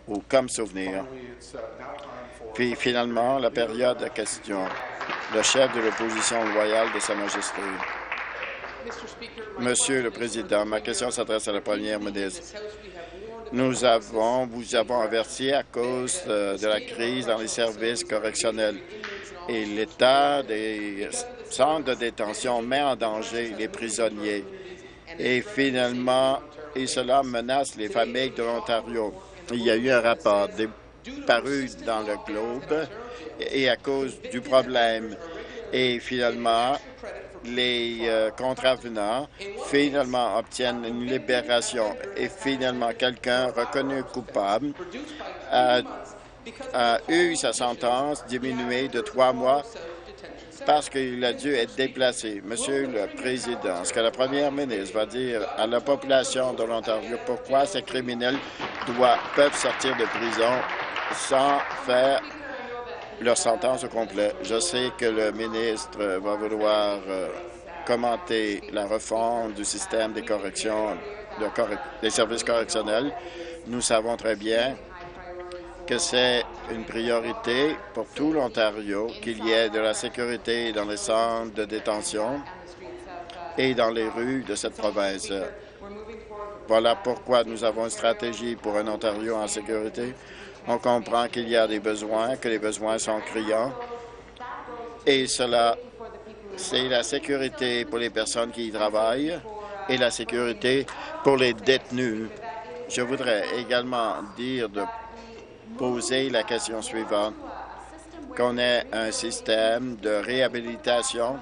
ou comme souvenir. Puis finalement, la période de questions. Le chef de l'opposition loyale de Sa Majesté. Monsieur le Président, ma question s'adresse à la Première ministre. Vous avons averti à cause de la crise dans les services correctionnels et l'état des centres de détention met en danger les prisonniers. Et finalement, cela menace les familles de l'Ontario. Il y a eu un rapport paru dans le Globe et à cause du problème. Et finalement, les contravenants finalement obtiennent une libération et finalement quelqu'un reconnu coupable a eu sa sentence diminuée de 3 mois parce qu'il a dû être déplacé. Monsieur le Président, ce que la Première ministre va dire à la population de l'Ontario, pourquoi ces criminels peuvent sortir de prison sans faire leur sentence au complet. Je sais que le ministre va vouloir commenter la refonte du système des corrections, des services correctionnels. Nous savons très bien que c'est une priorité pour tout l'Ontario qu'il y ait de la sécurité dans les centres de détention et dans les rues de cette province. Voilà pourquoi nous avons une stratégie pour un Ontario en sécurité. On comprend qu'il y a des besoins, que les besoins sont criants, et cela, c'est la sécurité pour les personnes qui y travaillent et la sécurité pour les détenus. Je voudrais également dire de poser la question suivante, qu'on ait un système de réhabilitation,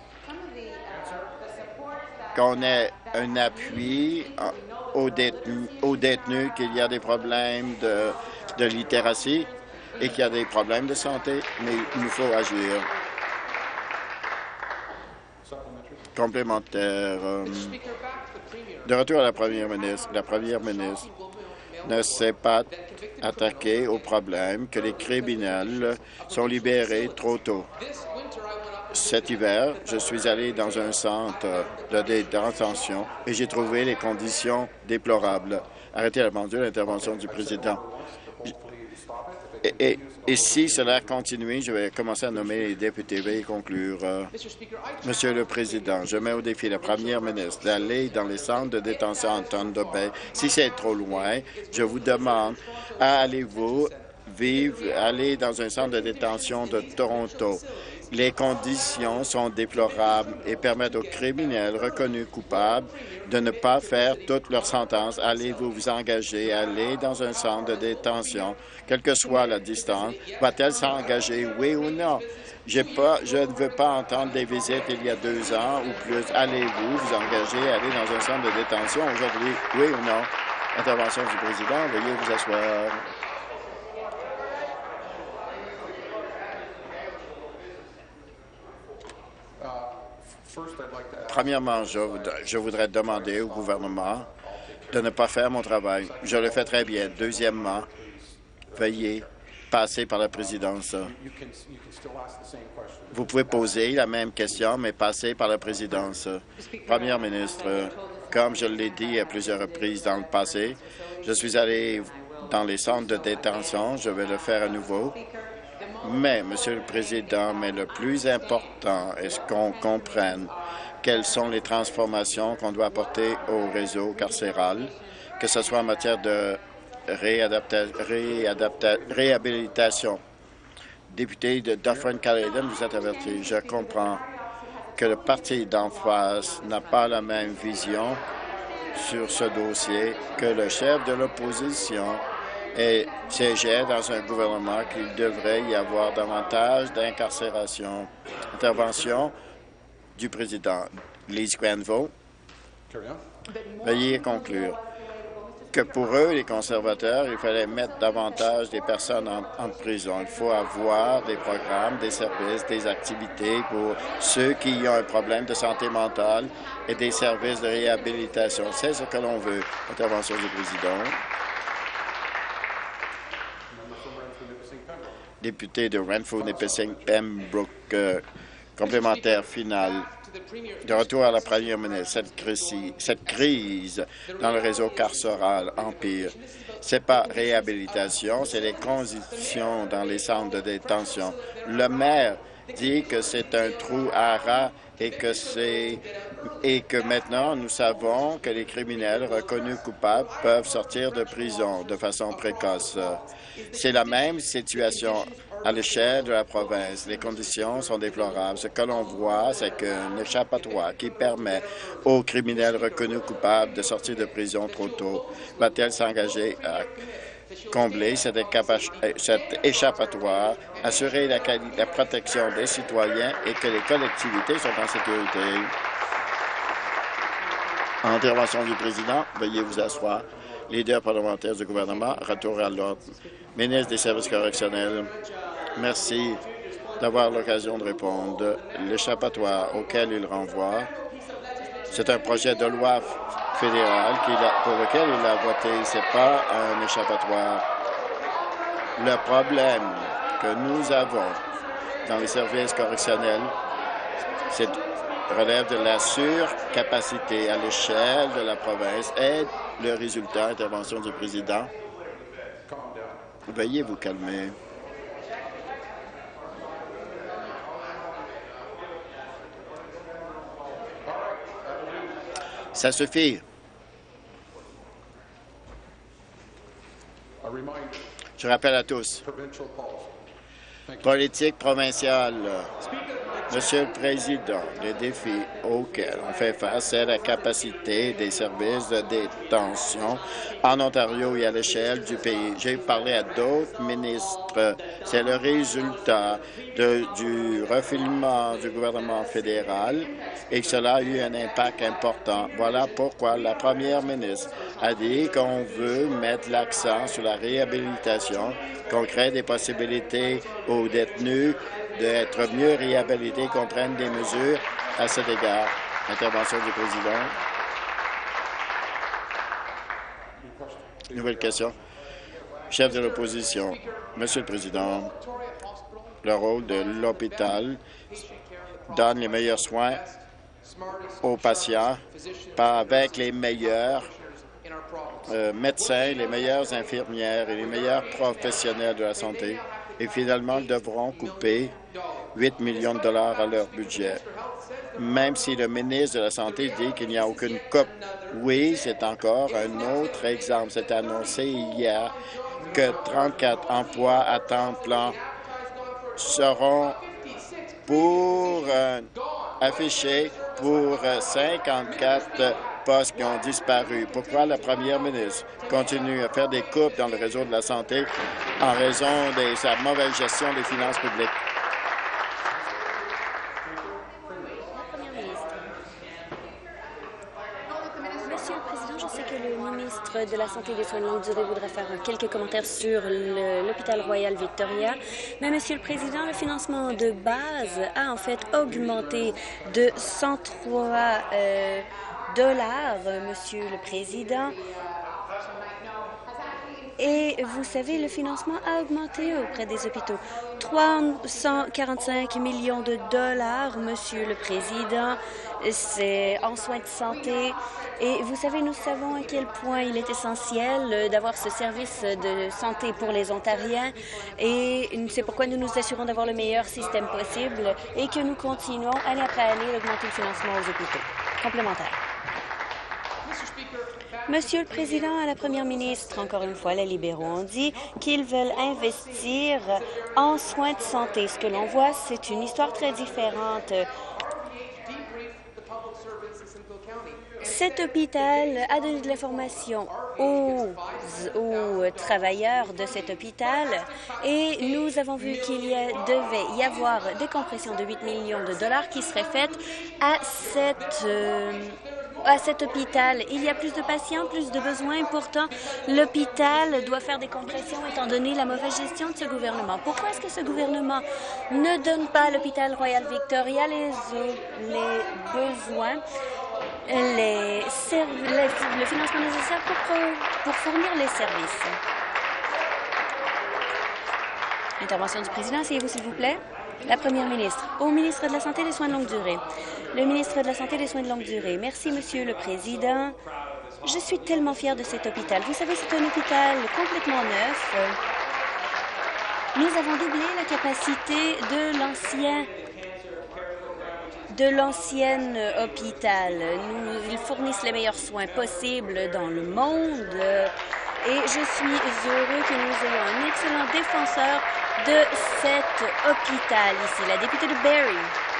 qu'on ait un appui aux détenus, qu'il y a des problèmes de littératie et qu'il y a des problèmes de santé, mais il nous faut agir. Complémentaire. De retour à la Première ministre. La Première ministre ne s'est pas attaquée au problème que les criminels sont libérés trop tôt. Cet hiver, je suis allé dans un centre de détention et j'ai trouvé les conditions déplorables. Arrêtez la pendule, l'intervention du président. Et si cela continue, je vais commencer à nommer les députés. Veuillez conclure. Monsieur le Président, je mets au défi la Première ministre d'aller dans les centres de détention en Thunder Bay. Si c'est trop loin, je vous demande, allez-vous aller dans un centre de détention de Toronto? Les conditions sont déplorables et permettent aux criminels reconnus coupables de ne pas faire toute leur sentence. Allez-vous vous engager à aller dans un centre de détention, quelle que soit la distance? Va-t-elle s'engager, oui ou non? Je ne veux pas entendre des visites il y a 2 ans ou plus. Allez-vous vous engager à aller dans un centre de détention aujourd'hui, oui ou non? Intervention du président. Veuillez vous asseoir. Premièrement, je voudrais demander au gouvernement de ne pas faire mon travail. Je le fais très bien. Deuxièmement, veuillez passer par la présidence. Vous pouvez poser la même question, mais passer par la présidence. Première ministre, comme je l'ai dit à plusieurs reprises dans le passé, je suis allé dans les centres de détention. Je vais le faire à nouveau. Mais, Monsieur le Président, le plus important est qu'on comprenne quelles sont les transformations qu'on doit apporter au réseau carcéral, que ce soit en matière de réhabilitation. Député de Dufferin-Caledon, vous êtes averti. Je comprends que le parti d'en face n'a pas la même vision sur ce dossier que le chef de l'opposition et siégeait dans un gouvernement qu'il devrait y avoir davantage d'incarcération. Intervention du président. Lise Granville. Veuillez conclure. Que pour eux, les conservateurs, il fallait mettre davantage des personnes en prison. Il faut avoir des programmes, des services, des activités pour ceux qui ont un problème de santé mentale et des services de réhabilitation. C'est ce que l'on veut. Intervention du président. Député de Renfrew, Nipissing, Pembroke, Complémentaire final. De retour à la première ministre, cette crise dans le réseau carcéral empire. Ce n'est pas réhabilitation, c'est les conditions dans les centres de détention. Le maire dit que c'est un trou à rats et que maintenant nous savons que les criminels reconnus coupables peuvent sortir de prison de façon précoce. C'est la même situation à l'échelle de la province. Les conditions sont déplorables. Ce que l'on voit, c'est qu'un échappatoire qui permet aux criminels reconnus coupables de sortir de prison trop tôt va-t-elle s'engager à combler cet échappatoire, assurer la protection des citoyens et que les collectivités sont en sécurité? Intervention du président. Veuillez vous asseoir. Leader parlementaire du gouvernement, retour à l'ordre. Ministre des Services correctionnels, merci d'avoir l'occasion de répondre. L'échappatoire auquel il renvoie, c'est un projet de loi fédéral pour lequel il a voté. Ce n'est pas un échappatoire. Le problème que nous avons dans les services correctionnels, c'est relève de la surcapacité à l'échelle de la province et le résultat, intervention du président. Veuillez vous calmer. Ça suffit. Je rappelle à tous. Politique provinciale. Monsieur le Président, les défis auxquels on fait face, c'est la capacité des services de détention en Ontario et à l'échelle du pays. J'ai parlé à d'autres ministres. C'est le résultat du refoulement du gouvernement fédéral et que cela a eu un impact important. Voilà pourquoi la première ministre a dit qu'on veut mettre l'accent sur la réhabilitation, qu'on crée des possibilités aux détenus d'être mieux réhabilités, qu'on prenne des mesures à cet égard. Intervention du président. Nouvelle question. Chef de l'opposition. Monsieur le Président, le rôle de l'hôpital donne les meilleurs soins aux patients avec les meilleurs médecins, les meilleures infirmières et les meilleurs professionnels de la santé. Et finalement, ils devront couper 8 millions de dollars à leur budget. Même si le ministre de la Santé dit qu'il n'y a aucune coupe. Oui, c'est encore un autre exemple. C'est annoncé hier que 34 emplois à temps plein seront affichés pour 54 postes qui ont disparu. Pourquoi la première ministre continue à faire des coupes dans le réseau de la santé en raison de sa mauvaise gestion des finances publiques? Monsieur le Président, je sais que le ministre de la Santé et des Soins de longue durée voudrait faire quelques commentaires sur l'hôpital Royal Victoria. Mais, Monsieur le Président, le financement de base a en fait augmenté de 103 dollars, Monsieur le Président. Et vous savez, le financement a augmenté auprès des hôpitaux. 345 millions de dollars, Monsieur le Président, c'est en soins de santé. Et vous savez, nous savons à quel point il est essentiel d'avoir ce service de santé pour les Ontariens. Et c'est pourquoi nous nous assurons d'avoir le meilleur système possible et que nous continuons, année après année, d'augmenter le financement aux hôpitaux. Complémentaire. Monsieur le Président, à la Première ministre, encore une fois, les libéraux ont dit qu'ils veulent investir en soins de santé. Ce que l'on voit, c'est une histoire très différente. Cet hôpital a donné de l'information aux travailleurs de cet hôpital et nous avons vu qu'il devait y avoir des compressions de 8 millions de dollars qui seraient faites à cet hôpital. Il y a plus de patients, plus de besoins. Pourtant, l'hôpital doit faire des compressions étant donné la mauvaise gestion de ce gouvernement. Pourquoi est-ce que ce gouvernement ne donne pas à l'hôpital Royal Victoria les besoins, le financement nécessaire pour fournir les services? Intervention du président, asseyez-vous s'il vous plaît. La première ministre. Au ministre de la Santé et des Soins de longue durée. Le ministre de la Santé et des Soins de longue durée. Merci, Monsieur le Président. Je suis tellement fière de cet hôpital. Vous savez, c'est un hôpital complètement neuf. Nous avons doublé la capacité de l'ancien hôpital. Ils fournissent les meilleurs soins possibles dans le monde. Et je suis heureux que nous ayons un excellent défenseur de cet hôpital ici, la députée de Barrie.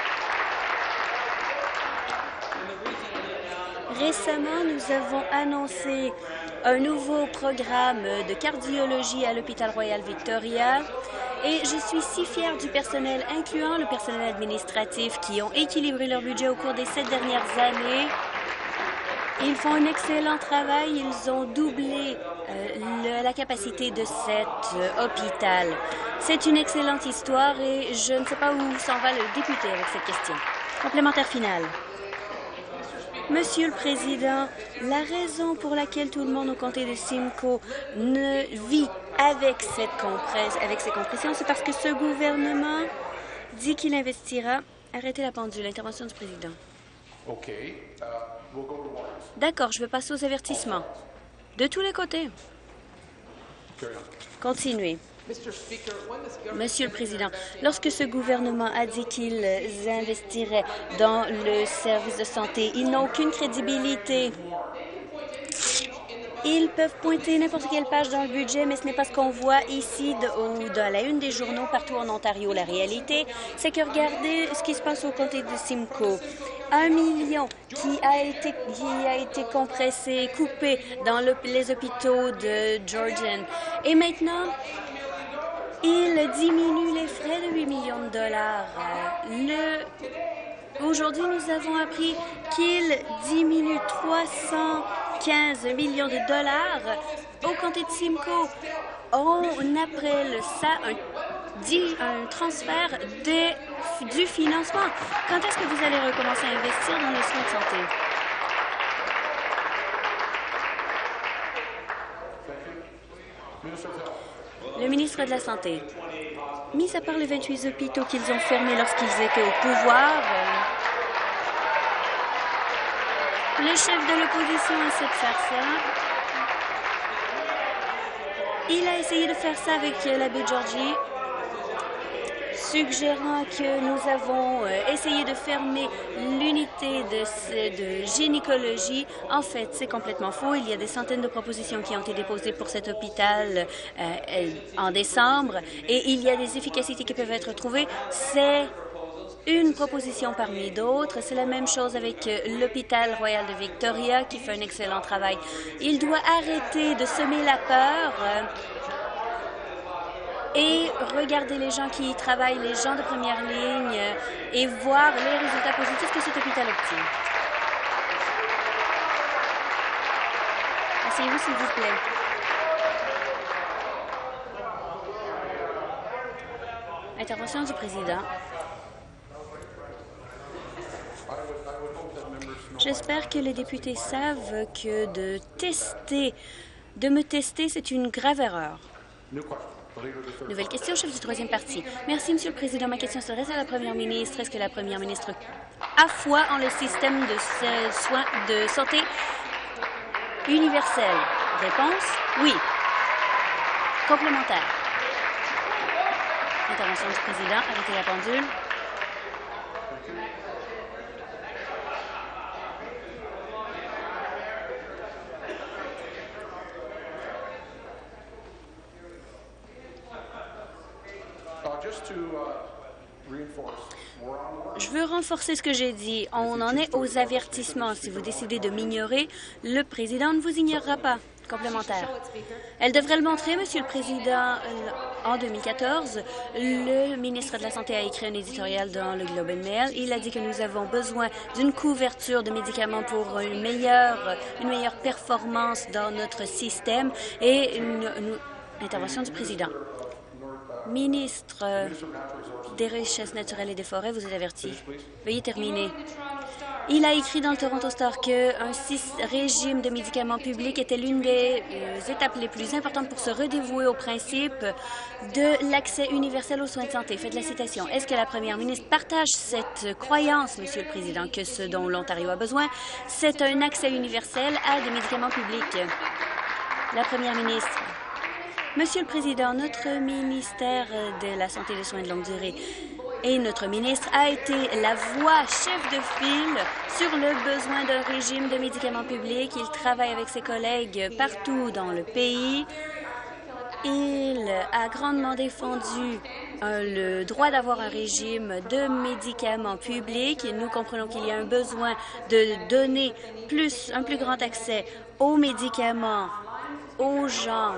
Récemment, nous avons annoncé un nouveau programme de cardiologie à l'hôpital Royal Victoria et je suis si fière du personnel, incluant le personnel administratif, qui ont équilibré leur budget au cours des 7 dernières années. Ils font un excellent travail. Ils ont doublé la capacité de cet hôpital. C'est une excellente histoire et je ne sais pas où s'en va le député avec cette question. Complémentaire final. Monsieur le Président, la raison pour laquelle tout le monde au comté de Simcoe ne vit avec ces compressions, c'est parce que ce gouvernement dit qu'il investira. Arrêtez la pendule. Intervention du Président. D'accord, je vais passer aux avertissements. De tous les côtés. Continuez. Monsieur le Président, lorsque ce gouvernement a dit qu'ils investiraient dans le service de santé, ils n'ont aucune crédibilité. Ils peuvent pointer n'importe quelle page dans le budget, mais ce n'est pas ce qu'on voit ici dans la une des journaux partout en Ontario. La réalité, c'est que regardez ce qui se passe au comté de Simcoe. 1 million qui a été compressé, coupé dans les hôpitaux de Georgian. Et maintenant, il diminue les frais de 8 millions de dollars. Aujourd'hui, nous avons appris qu'il diminue 315 millions de dollars au comté de Simcoe. On appelle ça un transfert du financement. Quand est-ce que vous allez recommencer à investir dans les soins de santé? Le ministre de la Santé. Mis à part les 28 hôpitaux qu'ils ont fermés lorsqu'ils étaient au pouvoir, le chef de l'opposition essaie de faire ça. Il a essayé de faire ça avec la baie Georgie, suggérant que nous avons essayé de fermer l'unité de gynécologie. En fait, c'est complètement faux. Il y a des centaines de propositions qui ont été déposées pour cet hôpital en décembre et il y a des efficacités qui peuvent être trouvées. C'est une proposition parmi d'autres. C'est la même chose avec l'hôpital Royal de Victoria qui fait un excellent travail. Il doit arrêter de semer la peur et regarder les gens qui y travaillent, les gens de première ligne, et voir les résultats positifs que cet hôpital obtient. Asseyez-vous, s'il vous plaît. Intervention du président. J'espère que les députés savent que de me tester, c'est une grave erreur. Nouvelle question, chef du troisième parti. Merci, Monsieur le Président. Ma question s'adresse à la Première ministre. Est-ce que la Première ministre a foi en le système de soins de santé universel? Réponse, oui. Complémentaire. Intervention du Président. Arrêtez la pendule. Je veux renforcer ce que j'ai dit. On en est aux avertissements. Si vous décidez de m'ignorer, le président ne vous ignorera pas. Complémentaire. Elle devrait le montrer, Monsieur le Président. En 2014, le ministre de la Santé a écrit un éditorial dans le Globe and Mail. Il a dit que nous avons besoin d'une couverture de médicaments pour une meilleure performance dans notre système. Et intervention du président. Ministre des Richesses naturelles et des Forêts, vous êtes averti. Veuillez terminer. Il a écrit dans le Toronto Star qu'un régime de médicaments publics était l'une des étapes les plus importantes pour se redévouer au principe de l'accès universel aux soins de santé. Faites la citation. Est-ce que la première ministre partage cette croyance, Monsieur le Président, que ce dont l'Ontario a besoin, c'est un accès universel à des médicaments publics? La première ministre. Monsieur le Président, notre ministère de la Santé et des Soins de longue durée et notre ministre a été la voix chef de file sur le besoin d'un régime de médicaments publics. Il travaille avec ses collègues partout dans le pays. Il a grandement défendu le droit d'avoir un régime de médicaments publics. Nous comprenons qu'il y a un besoin de donner un plus grand accès aux médicaments aux gens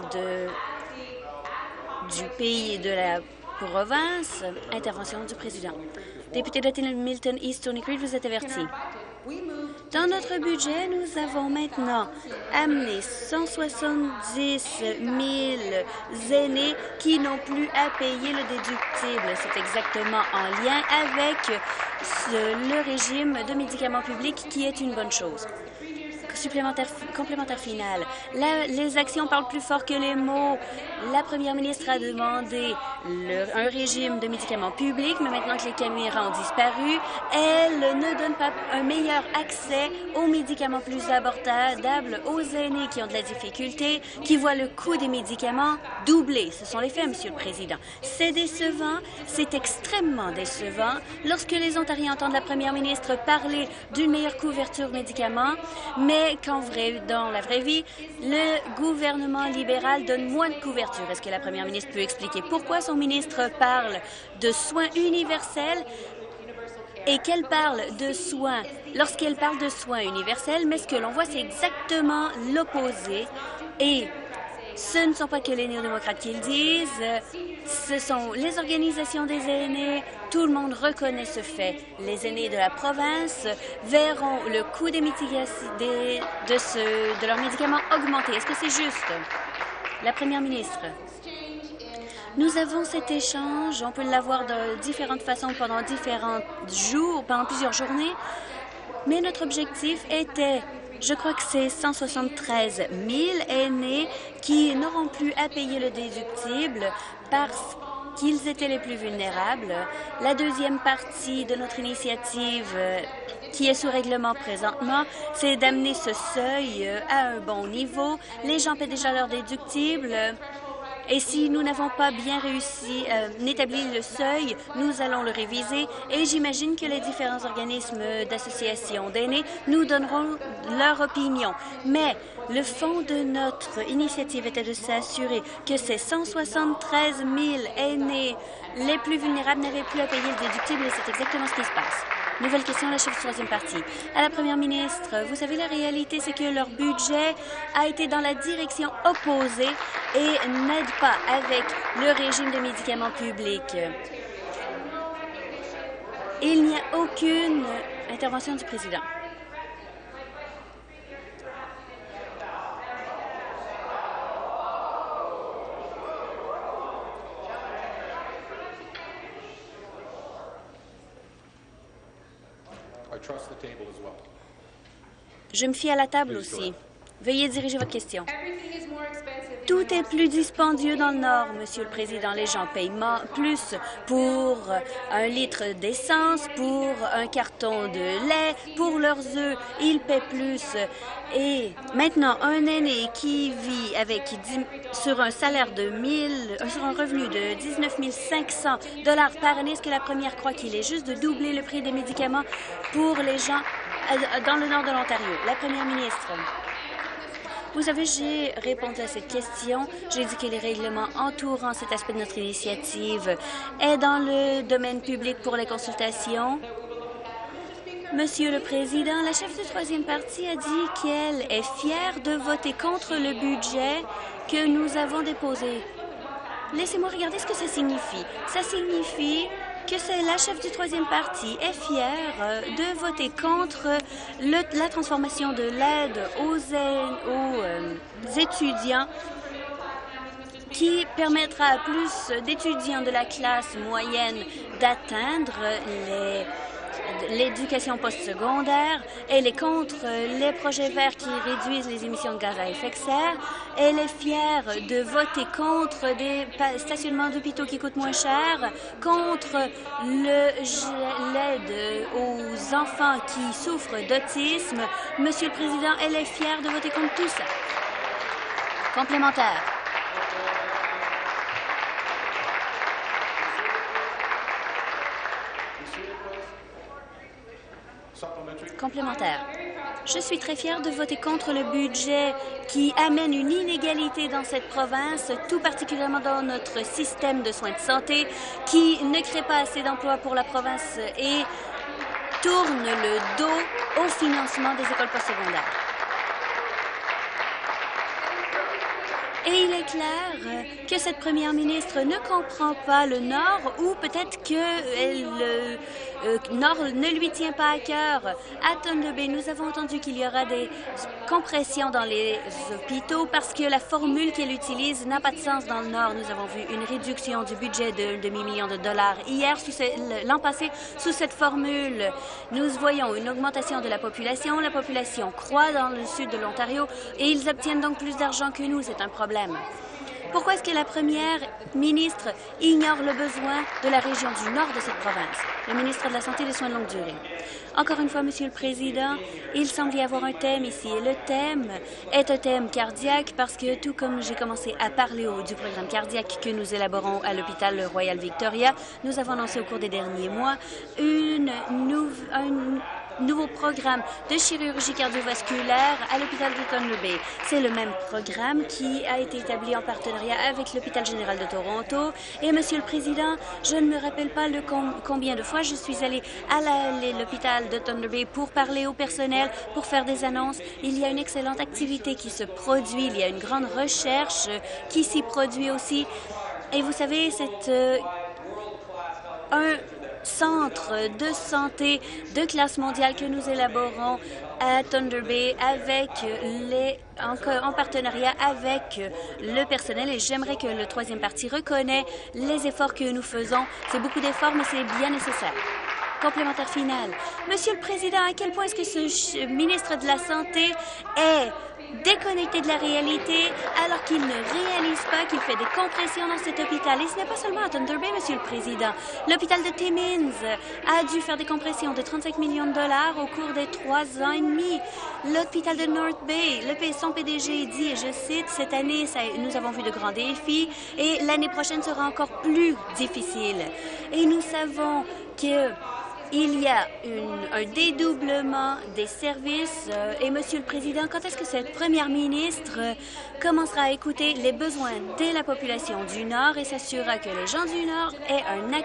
du pays et de la province. Intervention du président. Député de Milton East, Stony Creek, vous êtes averti. Dans notre budget, nous avons maintenant amené 170 000 aînés qui n'ont plus à payer le déductible. C'est exactement en lien avec le régime de médicaments publics qui est une bonne chose. Complémentaire final. Les actions parlent plus fort que les mots. La première ministre a demandé un régime de médicaments publics, mais maintenant que les caméras ont disparu, elle ne donne pas un meilleur accès aux médicaments plus abordables aux aînés qui ont de la difficulté, qui voient le coût des médicaments doubler. Ce sont les faits, Monsieur le Président. C'est décevant, c'est extrêmement décevant lorsque les Ontariens entendent la première ministre parler d'une meilleure couverture médicaments, mais dans la vraie vie, le gouvernement libéral donne moins de couverture. Est-ce que la première ministre peut expliquer pourquoi son ministre parle de soins universels et qu'elle parle de soins lorsqu'elle parle de soins universels, mais ce que l'on voit, c'est exactement l'opposé. Et ce ne sont pas que les néo-démocrates qui le disent, ce sont les organisations des aînés. Tout le monde reconnaît ce fait. Les aînés de la province verront le coût des de leurs médicaments augmenter. Est-ce que c'est juste? La première ministre. Nous avons cet échange. On peut l'avoir de différentes façons pendant différents jours, pendant plusieurs journées. Mais notre objectif était... Je crois que c'est 173 000 aînés qui n'auront plus à payer le déductible parce qu'ils étaient les plus vulnérables. La deuxième partie de notre initiative qui est sous règlement présentement, c'est d'amener ce seuil à un bon niveau. Les gens paient déjà leur déductible. Et si nous n'avons pas bien réussi à établir le seuil, nous allons le réviser et j'imagine que les différents organismes d'associations d'aînés nous donneront leur opinion. Mais le fond de notre initiative était de s'assurer que ces 173 000 aînés les plus vulnérables n'avaient plus à payer le déductible et c'est exactement ce qui se passe. Nouvelle question, la chef du troisième parti. À la première ministre, vous savez, la réalité, c'est que leur budget a été dans la direction opposée et n'aide pas avec le régime de médicaments publics. Il n'y a aucune intervention du président. Je me fie à la table aussi. Veuillez diriger votre question. Tout est plus dispendieux dans le Nord, Monsieur le Président. Les gens payent plus pour un litre d'essence, pour un carton de lait, pour leurs œufs. Ils paient plus. Et maintenant, un aîné qui vit sur un salaire sur un revenu de 19 500 $ par année, est-ce que la première croit qu'il est juste de doubler le prix des médicaments pour les gens dans le nord de l'Ontario? La première ministre. Vous savez, j'ai répondu à cette question. J'ai dit que les règlements entourant cet aspect de notre initiative est dans le domaine public pour les consultations. Monsieur le Président, la chef du troisième parti a dit qu'elle est fière de voter contre le budget que nous avons déposé. Laissez-moi regarder ce que ça signifie. Ça signifie que c'est la chef du troisième parti est fière de voter contre la transformation de l'aide aux étudiants qui permettra à plus d'étudiants de la classe moyenne d'atteindre l'éducation postsecondaire. Elle est contre les projets verts qui réduisent les émissions de gaz à effet de serre. Elle est fière de voter contre des stationnements d'hôpitaux qui coûtent moins cher, contre l'aide aux enfants qui souffrent d'autisme. Monsieur le Président, elle est fière de voter contre tout ça. Complémentaire. Complémentaire. Je suis très fière de voter contre le budget qui amène une inégalité dans cette province, tout particulièrement dans notre système de soins de santé, qui ne crée pas assez d'emplois pour la province et tourne le dos au financement des écoles postsecondaires. Et il est clair que cette première ministre ne comprend pas le Nord ou peut-être que le Nord ne lui tient pas à cœur. À Thunder Bay, nous avons entendu qu'il y aura des compressions dans les hôpitaux parce que la formule qu'elle utilise n'a pas de sens dans le Nord. Nous avons vu une réduction du budget de demi-million de dollars hier, l'an passé, sous cette formule. Nous voyons une augmentation de la population. La population croît dans le sud de l'Ontario et ils obtiennent donc plus d'argent que nous. C'est un problème. Pourquoi est-ce que la première ministre ignore le besoin de la région du nord de cette province? Le ministre de la Santé et des Soins de longue durée. Encore une fois, Monsieur le Président, il semble y avoir un thème ici. Et le thème est un thème cardiaque parce que, tout comme j'ai commencé à parler du programme cardiaque que nous élaborons à l'hôpital Royal Victoria, nous avons lancé au cours des derniers mois un nouveau programme de chirurgie cardiovasculaire à l'hôpital de Thunder Bay. C'est le même programme qui a été établi en partenariat avec l'hôpital général de Toronto. Et, Monsieur le Président, je ne me rappelle pas combien de fois je suis allée à l'hôpital de Thunder Bay pour parler au personnel, pour faire des annonces. Il y a une excellente activité qui se produit. Il y a une grande recherche qui s'y produit aussi. Et vous savez, c'est un centre de santé de classe mondiale que nous élaborons à Thunder Bay en partenariat avec le personnel. Et j'aimerais que le troisième parti reconnaisse les efforts que nous faisons. C'est beaucoup d'efforts, mais c'est bien nécessaire. Complémentaire final. Monsieur le Président, à quel point est-ce que ce ministre de la Santé est déconnecté de la réalité alors qu'il ne réalise pas qu'il fait des compressions dans cet hôpital? Et ce n'est pas seulement à Thunder Bay, Monsieur le Président. L'hôpital de Timmins a dû faire des compressions de 35 millions de dollars au cours des 3 ans et demi. L'hôpital de North Bay, son PDG dit, et je cite, « Cette année, nous avons vu de grands défis et l'année prochaine sera encore plus difficile. » Et nous savons que il y a un dédoublement des services. Et, Monsieur le Président, quand est-ce que cette première ministre commencera à écouter les besoins de la population du Nord et s'assurera que les gens du Nord aient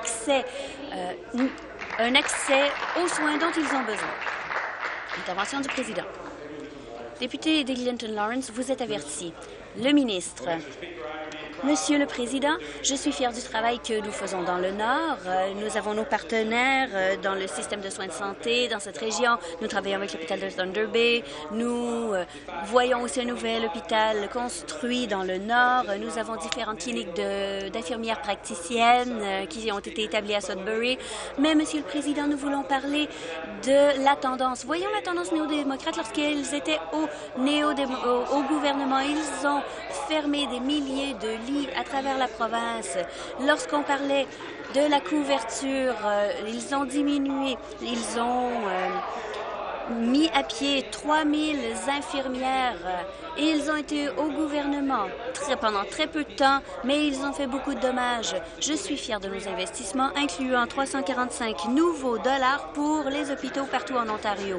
un accès aux soins dont ils ont besoin? Intervention du Président. Député d'Eglinton Lawrence, vous êtes averti. Le ministre. Monsieur le Président, je suis fier du travail que nous faisons dans le Nord. Nous avons nos partenaires dans le système de soins de santé dans cette région. Nous travaillons avec l'hôpital de Thunder Bay. Nous voyons aussi un nouvel hôpital construit dans le Nord. Nous avons différentes cliniques d'infirmières praticiennes qui ont été établies à Sudbury. Mais, Monsieur le Président, nous voulons parler de la tendance. Voyons la tendance néo-démocrate lorsqu'ils étaient au gouvernement. Ils ont fermé des milliers de lits à travers la province. Lorsqu'on parlait de la couverture, ils ont diminué. Ils ont mis à pied 3000 infirmières et ils ont été au gouvernement pendant très peu de temps, mais ils ont fait beaucoup de dommages. Je suis fière de nos investissements, incluant 345 nouveaux dollars pour les hôpitaux partout en Ontario.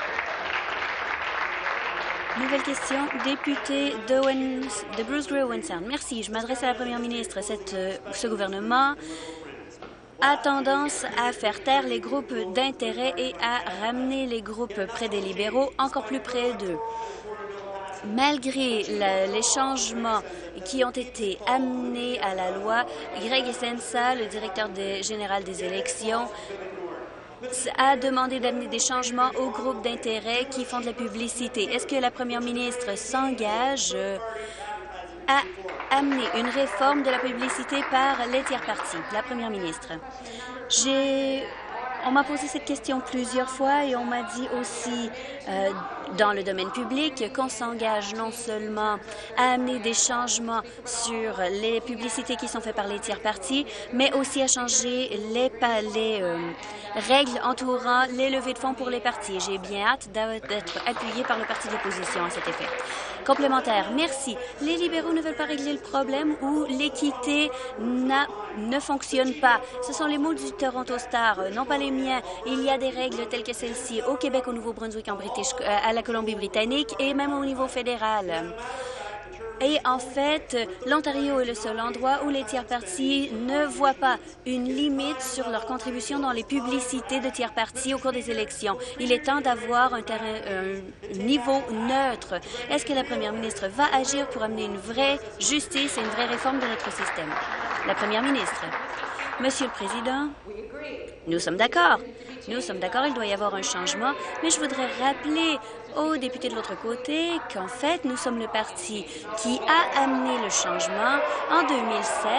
Nouvelle question, député de Bruce Grey Owen Sound. Merci. Je m'adresse à la première ministre. Ce gouvernement a tendance à faire taire les groupes d'intérêt et à ramener les groupes près des libéraux encore plus près d'eux. Malgré les changements qui ont été amenés à la loi, Greg Essensa, le directeur général des élections, a demandé d'amener des changements aux groupes d'intérêt qui font de la publicité. Est-ce que la première ministre s'engage à amener une réforme de la publicité par les tiers partis? La première ministre. J'ai On m'a posé cette question plusieurs fois et on m'a dit aussi dans le domaine public qu'on s'engage non seulement à amener des changements sur les publicités qui sont faites par les tiers partis, mais aussi à changer les règles entourant les levées de fonds pour les partis. J'ai bien hâte d'être appuyé par le parti d'opposition à cet effet. Complémentaire, merci. Les libéraux ne veulent pas régler le problème où l'équité ne fonctionne pas. Ce sont les mots du Toronto Star, non pas les miens. Il y a des règles telles que celle-ci au Québec, au Nouveau-Brunswick, à la Colombie-Britannique et même au niveau fédéral. Et en fait, l'Ontario est le seul endroit où les tiers partis ne voient pas une limite sur leur contribution dans les publicités de tiers partis au cours des élections. Il est temps d'avoir un niveau neutre. Est-ce que la première ministre va agir pour amener une vraie justice et une vraie réforme de notre système? La première ministre. Monsieur le Président, nous sommes d'accord. Nous sommes d'accord, il doit y avoir un changement, mais je voudrais rappeler aux députés de l'autre côté qu'en fait, nous sommes le parti qui a amené le changement. En 2007,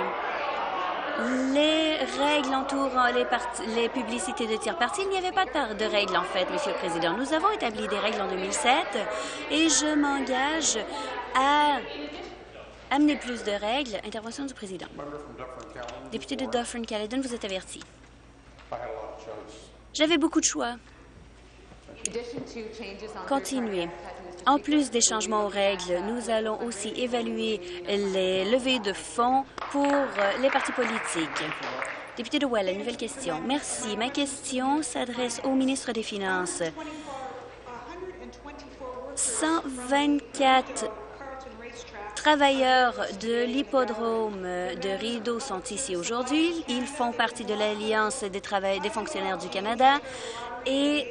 les règles entourant les publicités de tiers partis, il n'y avait pas de règles, en fait, Monsieur le Président. Nous avons établi des règles en 2007 et je m'engage à amener plus de règles. Intervention du Président. Député de Dufferin-Caledon, vous êtes averti. J'avais beaucoup de choix. Continuez. En plus des changements aux règles, nous allons aussi évaluer les levées de fonds pour les partis politiques. Député de Welland, nouvelle question. Merci. Ma question s'adresse au ministre des Finances. 124 travailleurs de l'hippodrome de Rideau sont ici aujourd'hui. Ils font partie de l'Alliance des fonctionnaires du Canada et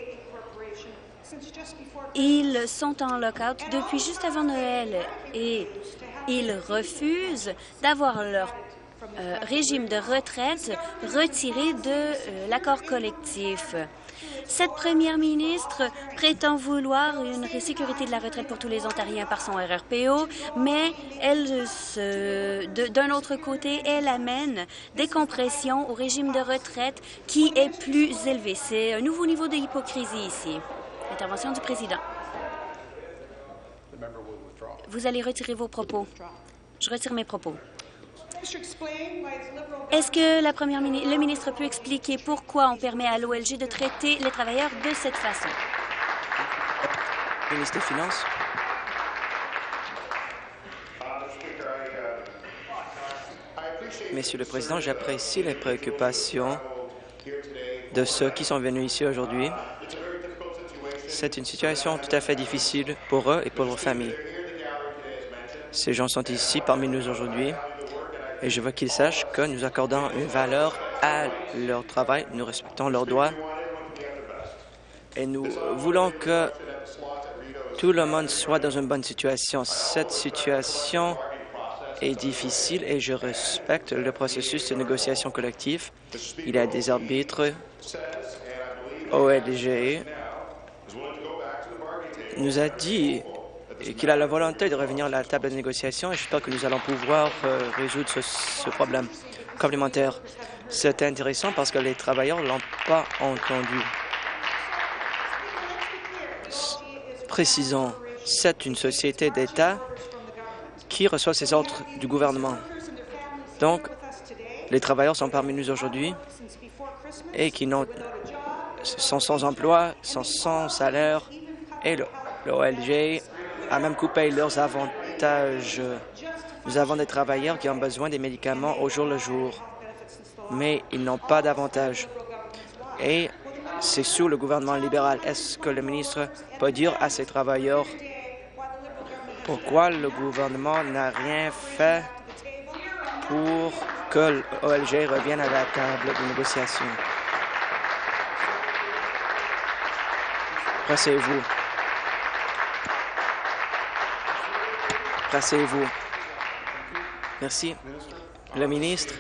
ils sont en lock-out depuis juste avant Noël et ils refusent d'avoir leur régime de retraite retiré de l'accord collectif. Cette première ministre prétend vouloir une sécurité de la retraite pour tous les Ontariens par son RRPO, mais d'un autre côté, elle amène des compressions au régime de retraite qui est plus élevé. C'est un nouveau niveau de hypocrisie ici. Intervention du président. Vous allez retirer vos propos. Je retire mes propos. Est-ce que le ministre peut expliquer pourquoi on permet à l'OLG de traiter les travailleurs de cette façon? Ministre des Finances. Monsieur le Président, j'apprécie les préoccupations de ceux qui sont venus ici aujourd'hui. C'est une situation tout à fait difficile pour eux et pour leurs familles. Ces gens sont ici parmi nous aujourd'hui. Et je veux qu'ils sachent que nous accordons une valeur à leur travail, nous respectons leurs droits et nous voulons que tout le monde soit dans une bonne situation. Cette situation est difficile et je respecte le processus de négociation collective. Il y a des arbitres. OLG nous a dit qu'il a la volonté de revenir à la table de négociation et j'espère que nous allons pouvoir résoudre ce problème complémentaire. C'est intéressant parce que les travailleurs ne l'ont pas entendu. Précisons, c'est une société d'État qui reçoit ses ordres du gouvernement. Donc, les travailleurs sont parmi nous aujourd'hui et qui sont sans emploi, sont sans salaire et l'OLG a même coupé leurs avantages. Nous avons des travailleurs qui ont besoin des médicaments au jour le jour, mais ils n'ont pas d'avantages. Et c'est sous le gouvernement libéral. Est-ce que le ministre peut dire à ces travailleurs pourquoi le gouvernement n'a rien fait pour que l'OLG revienne à la table de négociation? Pressez-vous. Asseyez-vous. Merci. Le ministre,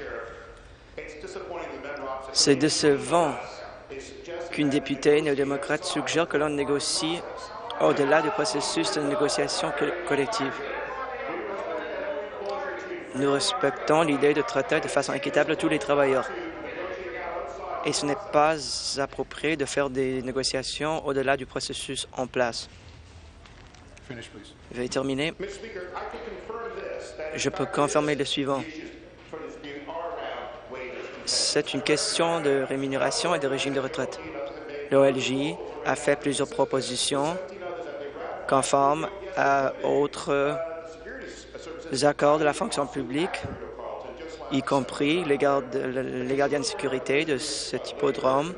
c'est décevant qu'une députée néo-démocrate suggère que l'on négocie au-delà du processus de négociation collective. Nous respectons l'idée de traiter de façon équitable tous les travailleurs. et ce n'est pas approprié de faire des négociations au-delà du processus en place. Veuillez terminer. Je peux confirmer le suivant. C'est une question de rémunération et de régime de retraite. L'OLJ a fait plusieurs propositions conformes à autres accords de la fonction publique, y compris les gardiens de sécurité de cet hippodrome.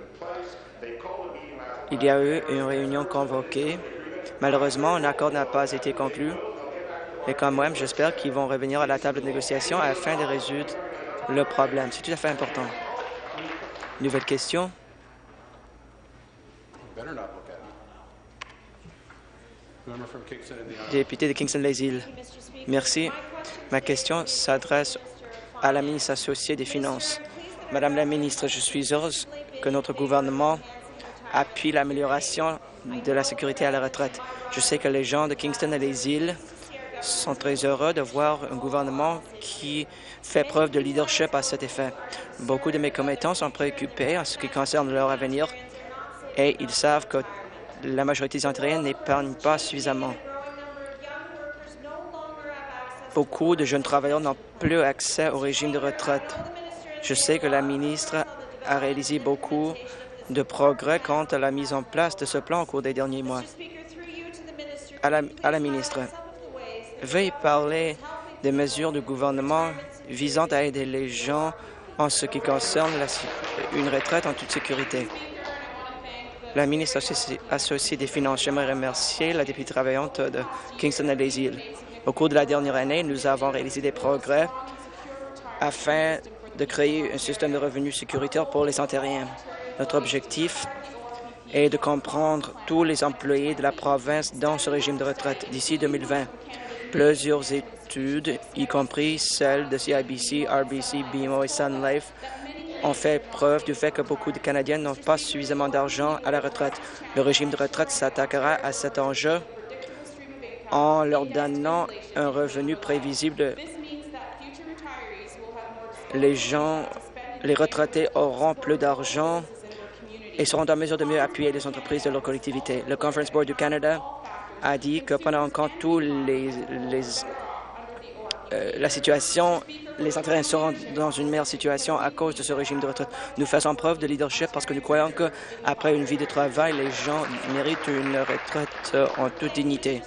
Il y a eu une réunion convoquée. Malheureusement, un accord n'a pas été conclu. Et quand même, j'espère qu'ils vont revenir à la table de négociation afin de résoudre le problème. C'est tout à fait important. Nouvelle question. Député de Kingston-les-Îles. Merci. Ma question s'adresse à la ministre associée des Finances. Madame la ministre, je suis heureuse que notre gouvernement appuie l'amélioration de la sécurité à la retraite. Je sais que les gens de Kingston et les îles sont très heureux de voir un gouvernement qui fait preuve de leadership à cet effet. Beaucoup de mes commettants sont préoccupés en ce qui concerne leur avenir et ils savent que la majorité des Ontariens n'épargnent pas suffisamment. Beaucoup de jeunes travailleurs n'ont plus accès au régime de retraite. Je sais que la ministre a réalisé beaucoup de progrès quant à la mise en place de ce plan au cours des derniers mois. À la ministre, veuillez parler des mesures du gouvernement visant à aider les gens en ce qui concerne une retraite en toute sécurité. La ministre associée des Finances, j'aimerais remercier la députée travaillante de Kingston et les îles. Au cours de la dernière année, nous avons réalisé des progrès afin de créer un système de revenus sécuritaire pour les Ontariens. Notre objectif est de comprendre tous les employés de la province dans ce régime de retraite d'ici 2020. Plusieurs études, y compris celles de CIBC, RBC, BMO et Sun Life, ont fait preuve du fait que beaucoup de Canadiens n'ont pas suffisamment d'argent à la retraite. Le régime de retraite s'attaquera à cet enjeu en leur donnant un revenu prévisible. Les retraités auront plus d'argent et seront en mesure de mieux appuyer les entreprises de leur collectivité. Le Conference Board du Canada a dit que prenant en compte tous la situation, les Ontariens seront dans une meilleure situation à cause de ce régime de retraite. Nous faisons preuve de leadership parce que nous croyons qu'après une vie de travail, les gens méritent une retraite en toute dignité.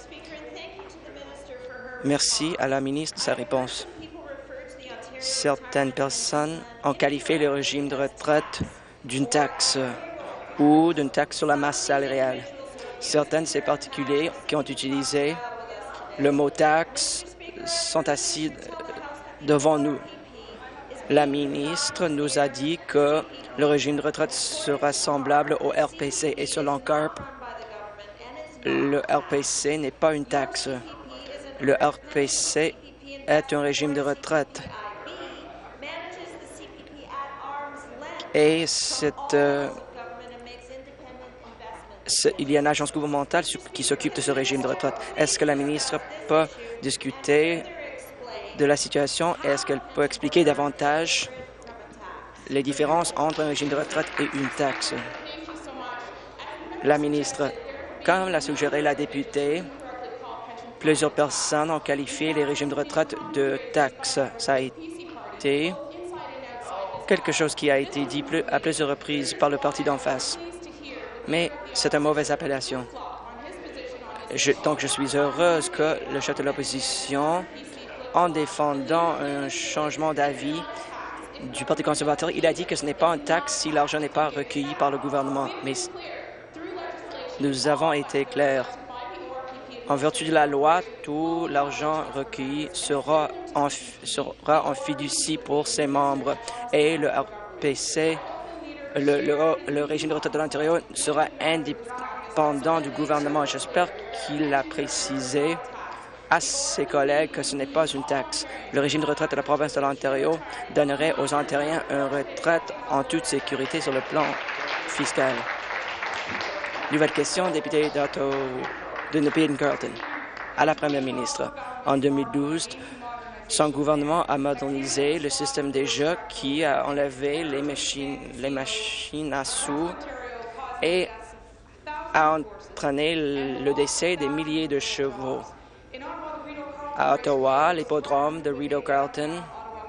Merci à la ministre de sa réponse. Certaines personnes ont qualifié le régime de retraite d'une taxe ou d'une taxe sur la masse salariale. Certains de ces particuliers qui ont utilisé le mot taxe sont assis devant nous. La ministre nous a dit que le régime de retraite sera semblable au RPC et selon CARP, le RPC n'est pas une taxe. Le RPC est un régime de retraite. Et il y a une agence gouvernementale qui s'occupe de ce régime de retraite. Est-ce que la ministre peut discuter de la situation? Est-ce qu'elle peut expliquer davantage les différences entre un régime de retraite et une taxe? La ministre, comme l'a suggéré la députée, plusieurs personnes ont qualifié les régimes de retraite de taxes. Ça a été quelque chose qui a été dit à plusieurs reprises par le parti d'en face. Mais c'est une mauvaise appellation. Donc, je suis heureuse que le chef de l'opposition, en défendant un changement d'avis du Parti conservateur, il a dit que ce n'est pas une taxe si l'argent n'est pas recueilli par le gouvernement. Mais nous avons été clairs. En vertu de la loi, tout l'argent recueilli sera en fiducie pour ses membres et le RPC, le régime de retraite de l'Ontario sera indépendant du gouvernement. J'espère qu'il a précisé à ses collègues que ce n'est pas une taxe. Le régime de retraite de la province de l'Ontario donnerait aux Ontariens une retraite en toute sécurité sur le plan fiscal. Nouvelle question, député de Nepean Carleton. À la première ministre, en 2012, Son gouvernement a modernisé le système des jeux qui a enlevé les machines à sous et a entraîné le décès des milliers de chevaux. À Ottawa, l'hippodrome de Rideau Carleton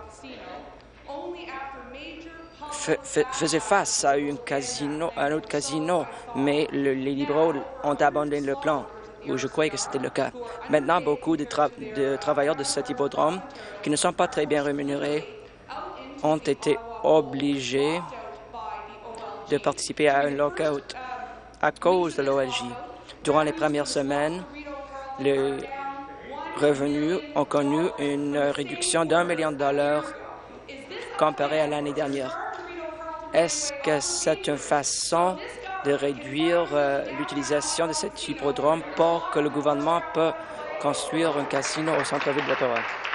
faisait face à un autre casino, mais les libéraux ont abandonné le plan, où je croyais que c'était le cas. Maintenant, beaucoup de travailleurs de cet hippodrome, qui ne sont pas très bien rémunérés, ont été obligés de participer à un lockout à cause de l'OLJ. Durant les premières semaines, les revenus ont connu une réduction d'1 million de dollars comparé à l'année dernière. Est-ce que c'est une façon de réduire l'utilisation de cet hippodrome pour que le gouvernement peut construire un casino au centre-ville d'Ottawa?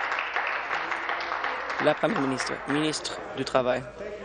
La Première ministre, ministre du Travail.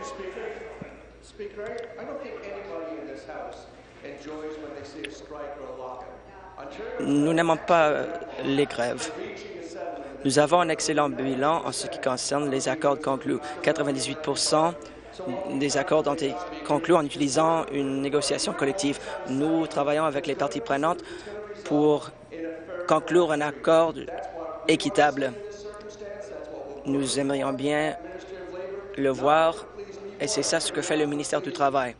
Nous n'aimons pas les grèves. Nous avons un excellent bilan en ce qui concerne les accords conclus. 98% des accords ont été conclus en utilisant une négociation collective. Nous travaillons avec les parties prenantes pour conclure un accord équitable. Nous aimerions bien le voir, et c'est ça ce que fait le ministère du Travail.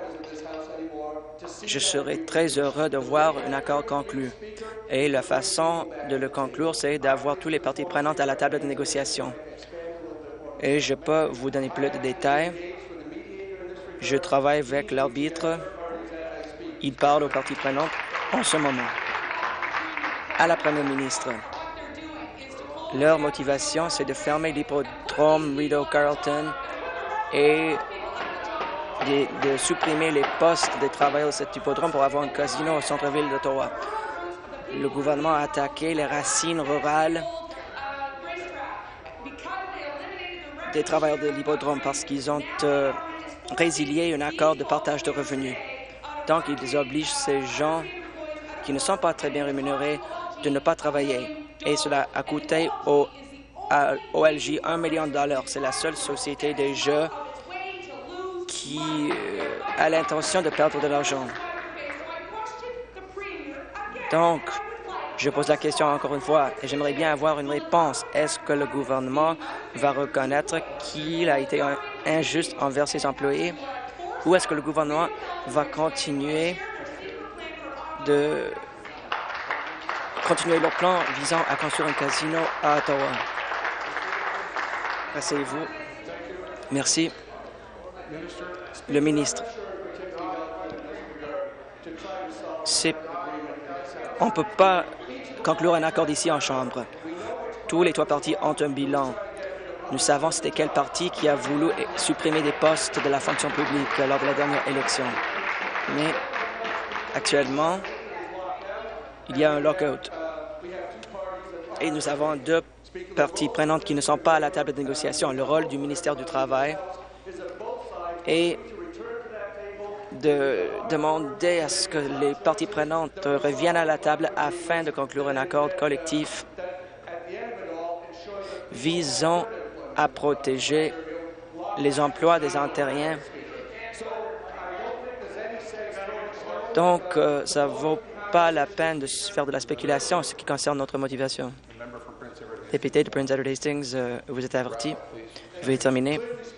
Je serais très heureux de voir un accord conclu. Et la façon de le conclure, c'est d'avoir tous les parties prenantes à la table de négociation. Et je peux vous donner plus de détails. Je travaille avec l'arbitre. Il parle aux parties prenantes en ce moment. À la Première ministre, leur motivation, c'est de fermer l'hippodrome Rideau Carleton et de supprimer les postes des travailleurs de cet hippodrome pour avoir un casino au centre-ville d'Ottawa. Le gouvernement a attaqué les racines rurales des travailleurs de l'hippodrome parce qu'ils ont résilié un accord de partage de revenus. Donc, ils obligent ces gens qui ne sont pas très bien rémunérés de ne pas travailler. Et cela a coûté à OLJ 1 million de dollars. C'est la seule société des jeux qui a l'intention de perdre de l'argent. Donc, je pose la question encore une fois et j'aimerais bien avoir une réponse. Est-ce que le gouvernement va reconnaître qu'il a été injuste envers ses employés ou est-ce que le gouvernement va continuer leur plan visant à construire un casino à Ottawa? Asseyez-vous. Merci. Le ministre. On ne peut pas conclure un accord ici en Chambre. Tous les trois partis ont un bilan. Nous savons c'était quel parti qui a voulu supprimer des postes de la fonction publique lors de la dernière élection. Mais actuellement, il y a un lockout. Et nous avons deux parties prenantes qui ne sont pas à la table de négociation. Le rôle du ministère du Travail est de demander à ce que les parties prenantes reviennent à la table afin de conclure un accord collectif visant à protéger les emplois des Ontariens. Donc, ça ne vaut pas la peine de faire de la spéculation en ce qui concerne notre motivation. Député de Prince Edward Hastings, vous êtes averti. Veuillez terminer.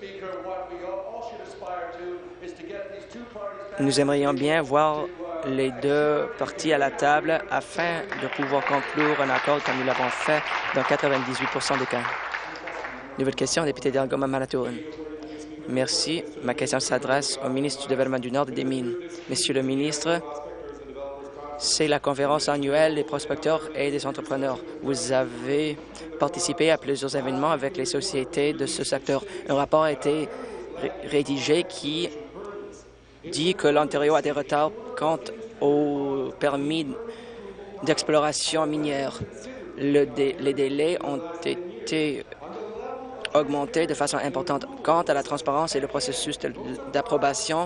Nous aimerions bien voir les deux parties à la table afin de pouvoir conclure un accord comme nous l'avons fait dans 98% des cas. Nouvelle question, député d'Algoma-Manitoulin. Merci. Ma question s'adresse au ministre du Développement du Nord et des Mines. Monsieur le ministre, c'est la conférence annuelle des prospecteurs et des entrepreneurs. Vous avez participé à plusieurs événements avec les sociétés de ce secteur. Un rapport a été rédigé qui dit que l'Ontario a des retards quant au permis d'exploration minière. Les délais ont été augmentés de façon importante. Quant à la transparence et le processus d'approbation,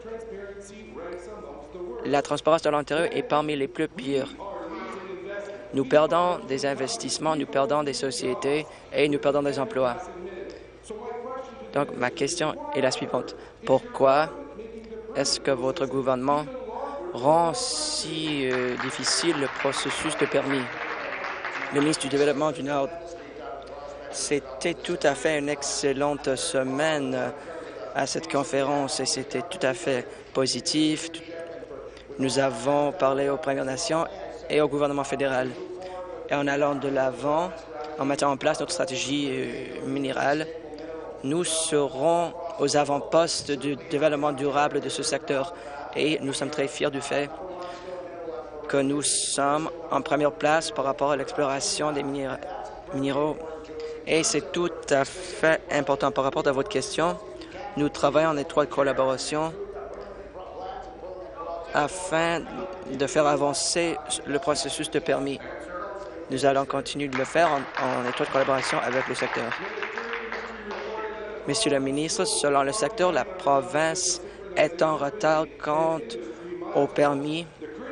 la transparence de l'Ontario est parmi les plus pires. Nous perdons des investissements, nous perdons des sociétés et nous perdons des emplois. Donc, ma question est la suivante. Pourquoi est-ce que votre gouvernement rend si difficile le processus de permis? Le ministre du Développement du Nord, c'était tout à fait une excellente semaine à cette conférence et c'était tout à fait positif. Nous avons parlé aux Premières Nations et au gouvernement fédéral. Et en allant de l'avant, en mettant en place notre stratégie minérale, nous serons aux avant-postes du développement durable de ce secteur. Et nous sommes très fiers du fait que nous sommes en première place par rapport à l'exploration des minéraux. Et c'est tout à fait important. Par rapport à votre question, nous travaillons en étroite collaboration afin de faire avancer le processus de permis. Nous allons continuer de le faire en étroite collaboration avec le secteur. Monsieur le ministre, selon le secteur, la province est en retard quant au permis.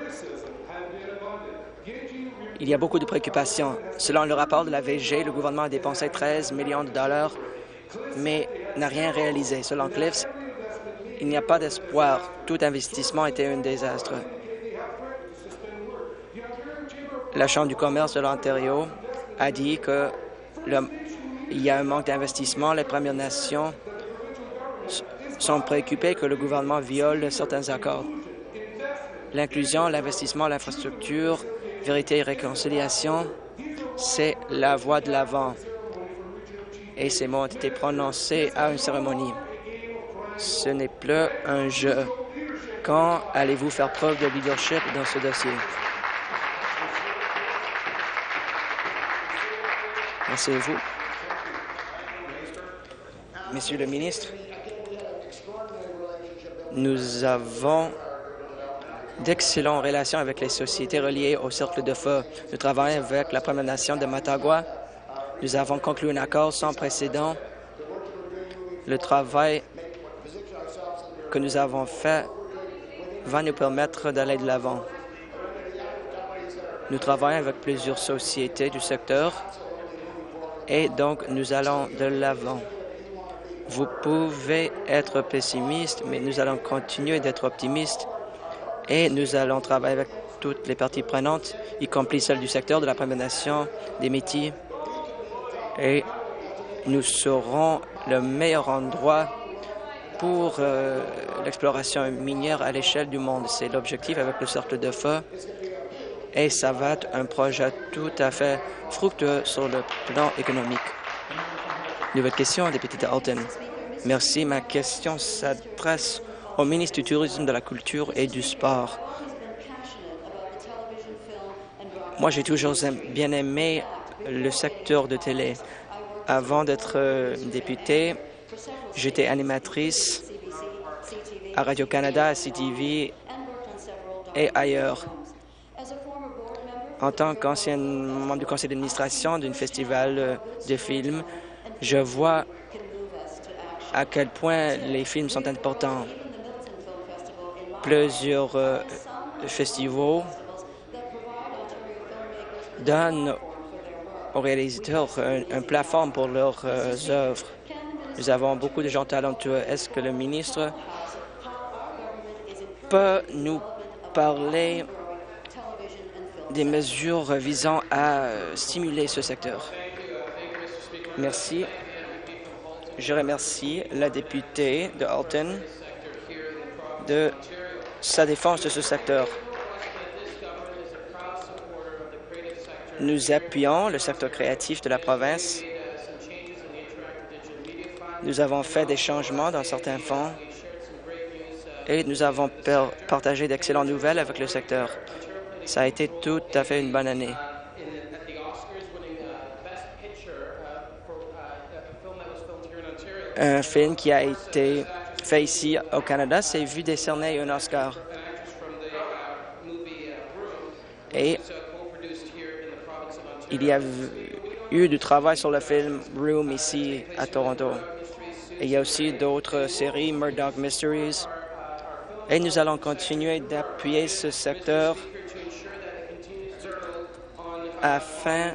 Il y a beaucoup de préoccupations. Selon le rapport de la VG, le gouvernement a dépensé 13 millions de dollars, mais n'a rien réalisé. Selon Cliffs, il n'y a pas d'espoir. Tout investissement était un désastre. La Chambre du commerce de l'Ontario a dit qu'il y a un manque d'investissement. Les Premières Nations sont préoccupées que le gouvernement viole certains accords. L'inclusion, l'investissement, l'infrastructure, vérité et réconciliation, c'est la voie de l'avant. Et ces mots ont été prononcés à une cérémonie. Ce n'est plus un jeu. Quand allez-vous faire preuve de leadership dans ce dossier? Merci à vous. Monsieur le ministre, nous avons d'excellentes relations avec les sociétés reliées au Cercle de Feu. Nous travaillons avec la Première Nation de Matagua. Nous avons conclu un accord sans précédent. Le travail que nous avons fait va nous permettre d'aller de l'avant. Nous travaillons avec plusieurs sociétés du secteur et donc nous allons de l'avant. Vous pouvez être pessimiste, mais nous allons continuer d'être optimistes et nous allons travailler avec toutes les parties prenantes, y compris celles du secteur de la Première Nation, des Métis, et nous serons le meilleur endroit pour l'exploration minière à l'échelle du monde. C'est l'objectif avec le Cercle de Feu et ça va être un projet tout à fait fructueux sur le plan économique. Nouvelle question, député de Alton. Merci. Ma question s'adresse au ministre du Tourisme, de la Culture et du Sport. Moi, j'ai toujours bien aimé le secteur de télé. Avant d'être députée, j'étais animatrice à Radio-Canada, à CTV et ailleurs. En tant qu'ancien membre du conseil d'administration d'un festival de films, je vois à quel point les films sont importants. Plusieurs festivals donnent aux réalisateurs un plateforme pour leurs œuvres. Nous avons beaucoup de gens talentueux. Est-ce que le ministre peut nous parler des mesures visant à stimuler ce secteur? Merci. Je remercie la députée de Alton de sa défense de ce secteur. Nous appuyons le secteur créatif de la province. Nous avons fait des changements dans certains fonds et nous avons partagé d'excellentes nouvelles avec le secteur. Ça a été tout à fait une bonne année. Un film qui a été fait ici au Canada s'est vu décerner un Oscar. Et il y a eu du travail sur le film Room ici à Toronto. Et il y a aussi d'autres séries, Murdoch Mysteries. Et nous allons continuer d'appuyer ce secteur afin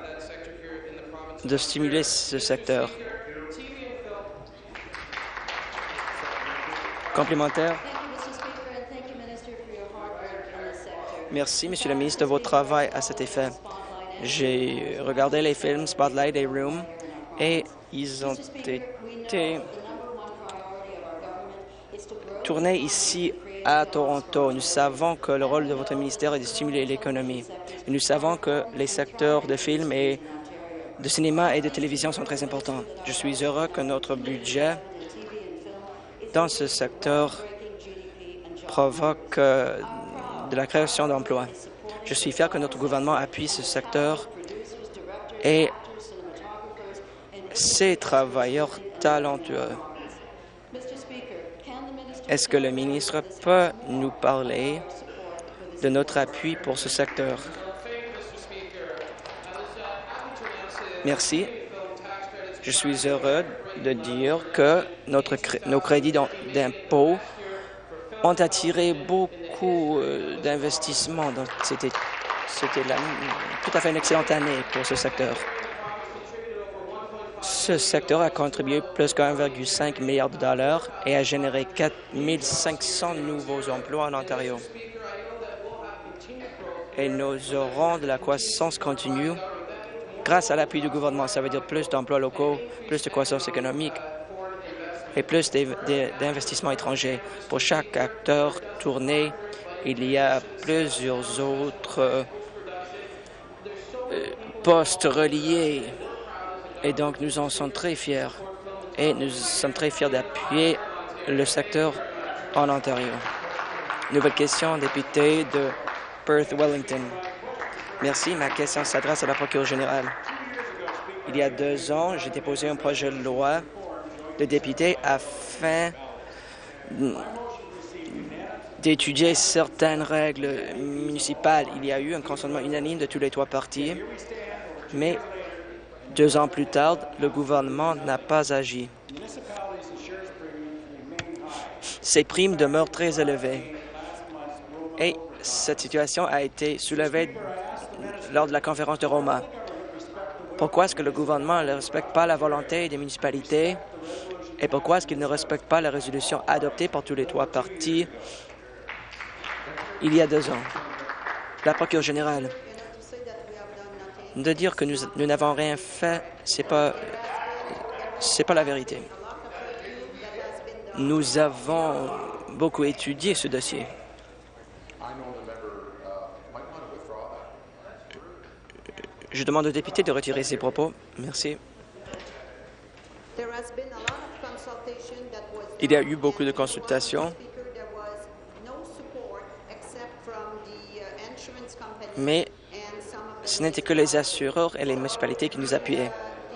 de stimuler ce secteur. Complémentaire. Merci, Monsieur le ministre, de votre travail à cet effet. J'ai regardé les films Spotlight et Room et ils ont été tournés ici à Toronto. Nous savons que le rôle de votre ministère est de stimuler l'économie. Nous savons que les secteurs de films et de cinéma et de télévision sont très importants. Je suis heureux que notre budget dans ce secteur provoque de la création d'emplois. Je suis fier que notre gouvernement appuie ce secteur et ces travailleurs talentueux. Est-ce que le ministre peut nous parler de notre appui pour ce secteur? Merci. Je suis heureux de dire que nos crédits d'impôt ont attiré beaucoup d'investissements. Donc, c'était tout à fait une excellente année pour ce secteur. Ce secteur a contribué plus qu'à 1,5 milliard de dollars et a généré 4 500 nouveaux emplois en Ontario. Et nous aurons de la croissance continue grâce à l'appui du gouvernement. Ça veut dire plus d'emplois locaux, plus de croissance économique et plus d'investissements étrangers. Pour chaque acteur tourné, il y a plusieurs autres postes reliés. Et donc, nous en sommes très fiers. Et nous sommes très fiers d'appuyer le secteur en Ontario. Nouvelle question, député de Perth-Wellington. Merci. Ma question s'adresse à la procureure générale. Il y a 2 ans, j'ai déposé un projet de loi de député afin d'étudier certaines règles municipales. Il y a eu un consentement unanime de tous les 3 partis, mais 2 ans plus tard, le gouvernement n'a pas agi. Ces primes demeurent très élevées et cette situation a été soulevée lors de la conférence de Roma. Pourquoi est-ce que le gouvernement ne respecte pas la volonté des municipalités et pourquoi est-ce qu'il ne respecte pas la résolution adoptée par tous les 3 partis il y a 2 ans? La procureure générale. De dire que nous n'avons rien fait, c'est pas la vérité. Nous avons beaucoup étudié ce dossier. Je demande au député de retirer ses propos. Merci. Il y a eu beaucoup de consultations, mais ce n'était que les assureurs et les municipalités qui nous appuyaient.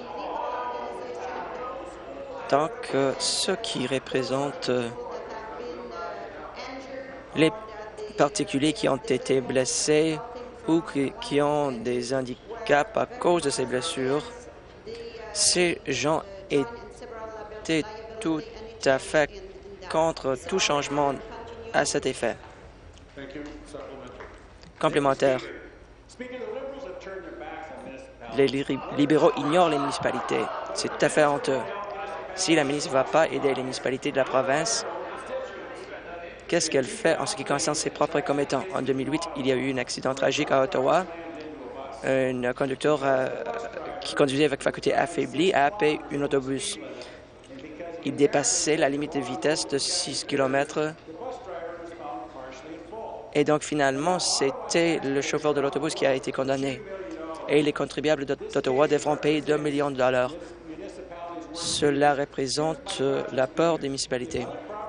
Donc, ceux qui représentent les particuliers qui ont été blessés ou qui ont des handicaps à cause de ces blessures, ces gens étaient tout à fait contre tout changement à cet effet. Complémentaire. Les libéraux ignorent les municipalités. C'est tout à fait honteux. Si la ministre ne va pas aider les municipalités de la province, qu'est-ce qu'elle fait en ce qui concerne ses propres commettants? En 2008, il y a eu un accident tragique à Ottawa. Un conducteur qui conduisait avec faculté affaiblie a happé un autobus. Il dépassait la limite de vitesse de 6 km. Et donc, finalement, c'était le chauffeur de l'autobus qui a été condamné. Et les contribuables d'Ottawa devront payer 2 millions de dollars. Cela représente la peur des municipalités.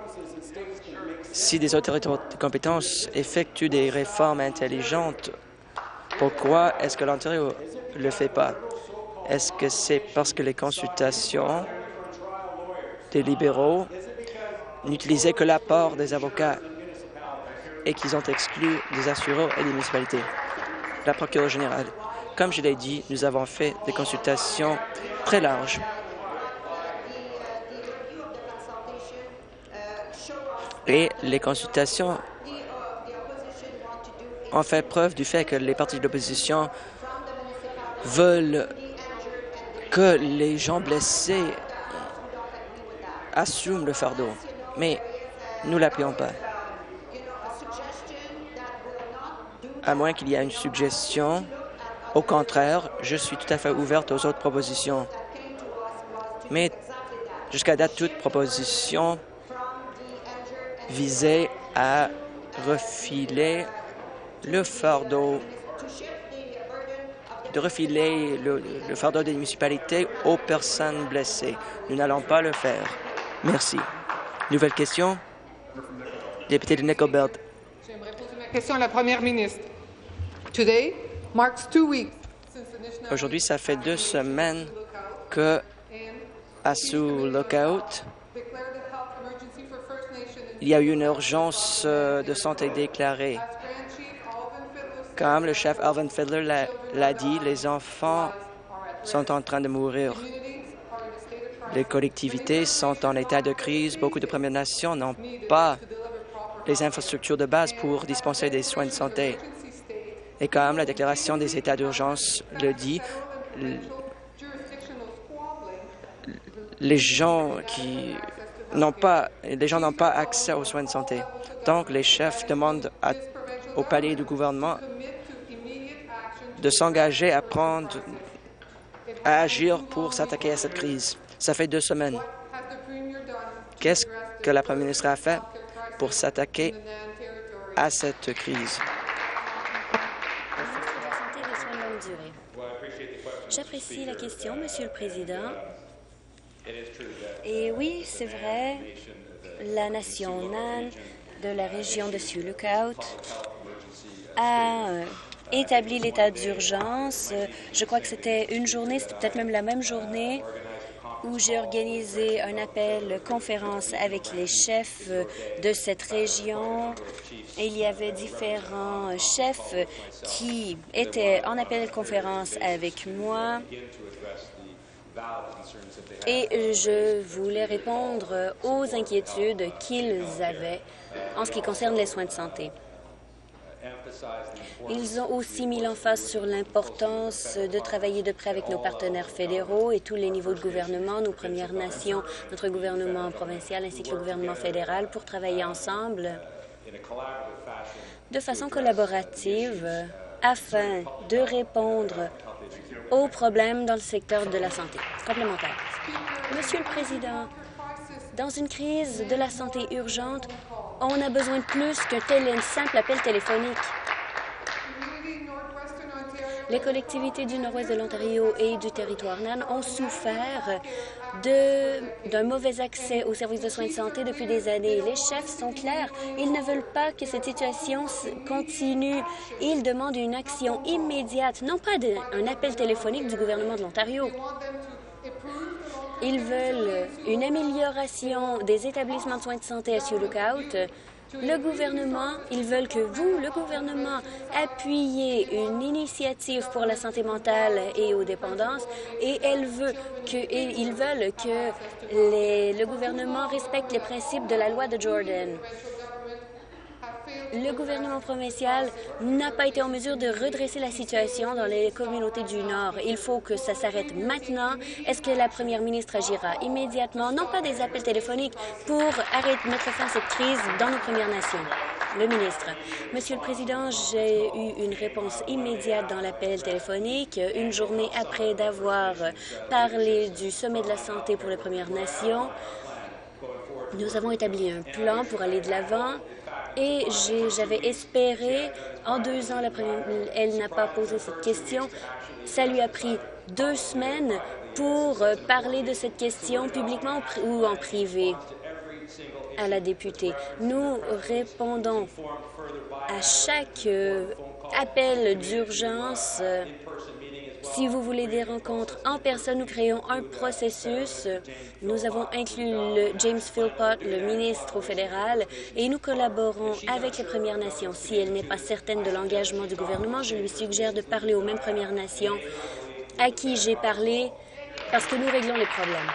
Si des autorités de compétence effectuent des réformes intelligentes, pourquoi est-ce que l'Ontario ne le fait pas? Est-ce que c'est parce que les consultations des libéraux n'utilisaient que l'apport des avocats et qu'ils ont exclu des assureurs et des municipalités? La procureure générale. Comme je l'ai dit, nous avons fait des consultations très larges. Et les consultations ont fait preuve du fait que les partis de l'opposition veulent que les gens blessés assument le fardeau, mais nous ne l'appuyons pas. À moins qu'il y ait une suggestion, au contraire, je suis tout à fait ouverte aux autres propositions. Mais jusqu'à date, toute proposition visait à refiler le fardeau, le fardeau des municipalités aux personnes blessées. Nous n'allons pas le faire. Merci. Nouvelle question. Député de Nickel Belt. J'aimerais poser ma question à la Première ministre. Aujourd'hui, ça fait 2 semaines que, sous lookout, il y a eu une urgence de santé déclarée. Comme le chef Alvin Fiddler l'a dit, les enfants sont en train de mourir. Les collectivités sont en état de crise. Beaucoup de Premières Nations n'ont pas les infrastructures de base pour dispenser des soins de santé. Et comme la déclaration des états d'urgence le dit, les gens n'ont pas accès aux soins de santé. Donc, les chefs demandent au palais du gouvernement de s'engager à agir pour s'attaquer à cette crise. Ça fait 2 semaines. Qu'est-ce que la Première ministre a fait pour s'attaquer à cette crise? J'apprécie la question, Monsieur le Président. Et oui, c'est vrai, la nation NAN de la région de Sioux Lookout a établi l'état d'urgence. Je crois que c'était une journée, c'était peut-être même la même journée où j'ai organisé un appel conférence avec les chefs de cette région. Et il y avait différents chefs qui étaient en appel conférence avec moi. Et je voulais répondre aux inquiétudes qu'ils avaient en ce qui concerne les soins de santé. Ils ont aussi mis l'emphase sur l'importance de travailler de près avec nos partenaires fédéraux et tous les niveaux de gouvernement, nos Premières Nations, notre gouvernement provincial ainsi que le gouvernement fédéral pour travailler ensemble de façon collaborative afin de répondre aux problèmes dans le secteur de la santé. Complémentaire. Monsieur le Président, dans une crise de la santé urgente, on a besoin de plus qu'un simple appel téléphonique. Les collectivités du nord-ouest de l'Ontario et du territoire NAN ont souffert d'un mauvais accès aux services de soins de santé depuis des années. Les chefs sont clairs. Ils ne veulent pas que cette situation continue. Ils demandent une action immédiate, non pas un appel téléphonique du gouvernement de l'Ontario. Ils veulent une amélioration des établissements de soins de santé à Sioux Lookout. Le gouvernement, ils veulent que vous, le gouvernement, appuyiez une initiative pour la santé mentale et aux dépendances et ils veulent que le gouvernement respecte les principes de la loi de Jordan. Le gouvernement provincial n'a pas été en mesure de redresser la situation dans les communautés du Nord. Il faut que ça s'arrête maintenant. Est-ce que la première ministre agira immédiatement? Non pas des appels téléphoniques pour mettre fin à cette crise dans nos Premières Nations. Le ministre. Monsieur le Président, j'ai eu une réponse immédiate dans l'appel téléphonique, une journée après d'avoir parlé du sommet de la santé pour les Premières Nations. Nous avons établi un plan pour aller de l'avant. Et j'avais espéré, en 2 ans, elle n'a pas posé cette question. Ça lui a pris 2 semaines pour parler de cette question publiquement ou en privé à la députée. Nous répondons à chaque appel d'urgence. Si vous voulez des rencontres en personne, nous créons un processus. Nous avons inclus James Philpott, le ministre au fédéral, et nous collaborons avec les Premières Nations. Si elle n'est pas certaine de l'engagement du gouvernement, je lui suggère de parler aux mêmes Premières Nations à qui j'ai parlé parce que nous réglons les problèmes.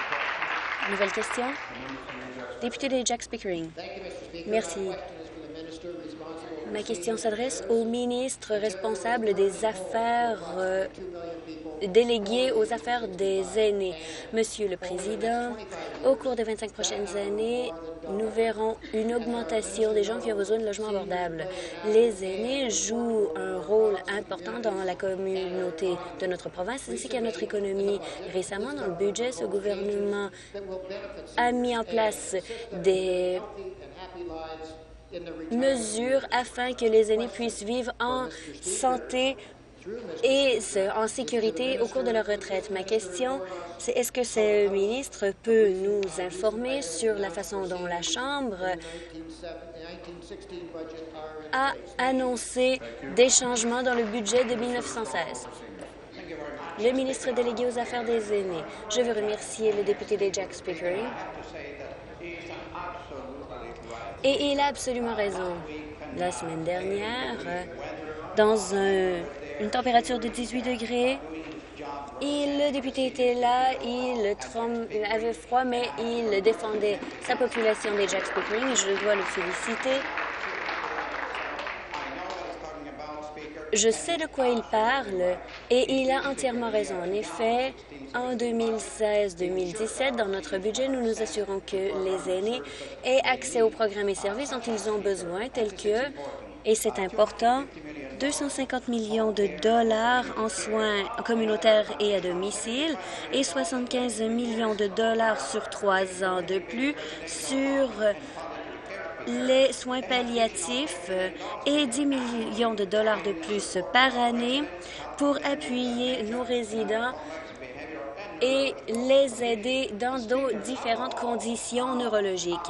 Nouvelle question. Député de Jacques Pickering. Merci. Ma question s'adresse au ministre responsable des affaires délégué aux affaires des aînés. Monsieur le Président, au cours des 25 prochaines années, nous verrons une augmentation des gens qui ont besoin de logements abordables. Les aînés jouent un rôle important dans la communauté de notre province ainsi qu'à notre économie. Récemment, dans le budget, ce gouvernement a mis en place des mesures afin que les aînés puissent vivre en santé et en sécurité au cours de leur retraite. Ma question, c'est est-ce que ce ministre peut nous informer sur la façon dont la Chambre a annoncé des changements dans le budget de 1916? Le ministre délégué aux affaires des aînés. Je veux remercier le député d'Ajax-Pickering. Et il a absolument raison. La semaine dernière, dans une température de 18 degrés, le député était là, il avait froid, mais il défendait sa population d'Ajax-Pickering et je dois le féliciter. Je sais de quoi il parle et il a entièrement raison. En effet, en 2016-2017, dans notre budget, nous nous assurons que les aînés aient accès aux programmes et services dont ils ont besoin, tels que, et c'est important, 250 millions de dollars en soins communautaires et à domicile et 75 millions de dollars sur 3 ans de plus sur les soins palliatifs et 10 millions de dollars de plus par année pour appuyer nos résidents et les aider dans différentes conditions neurologiques.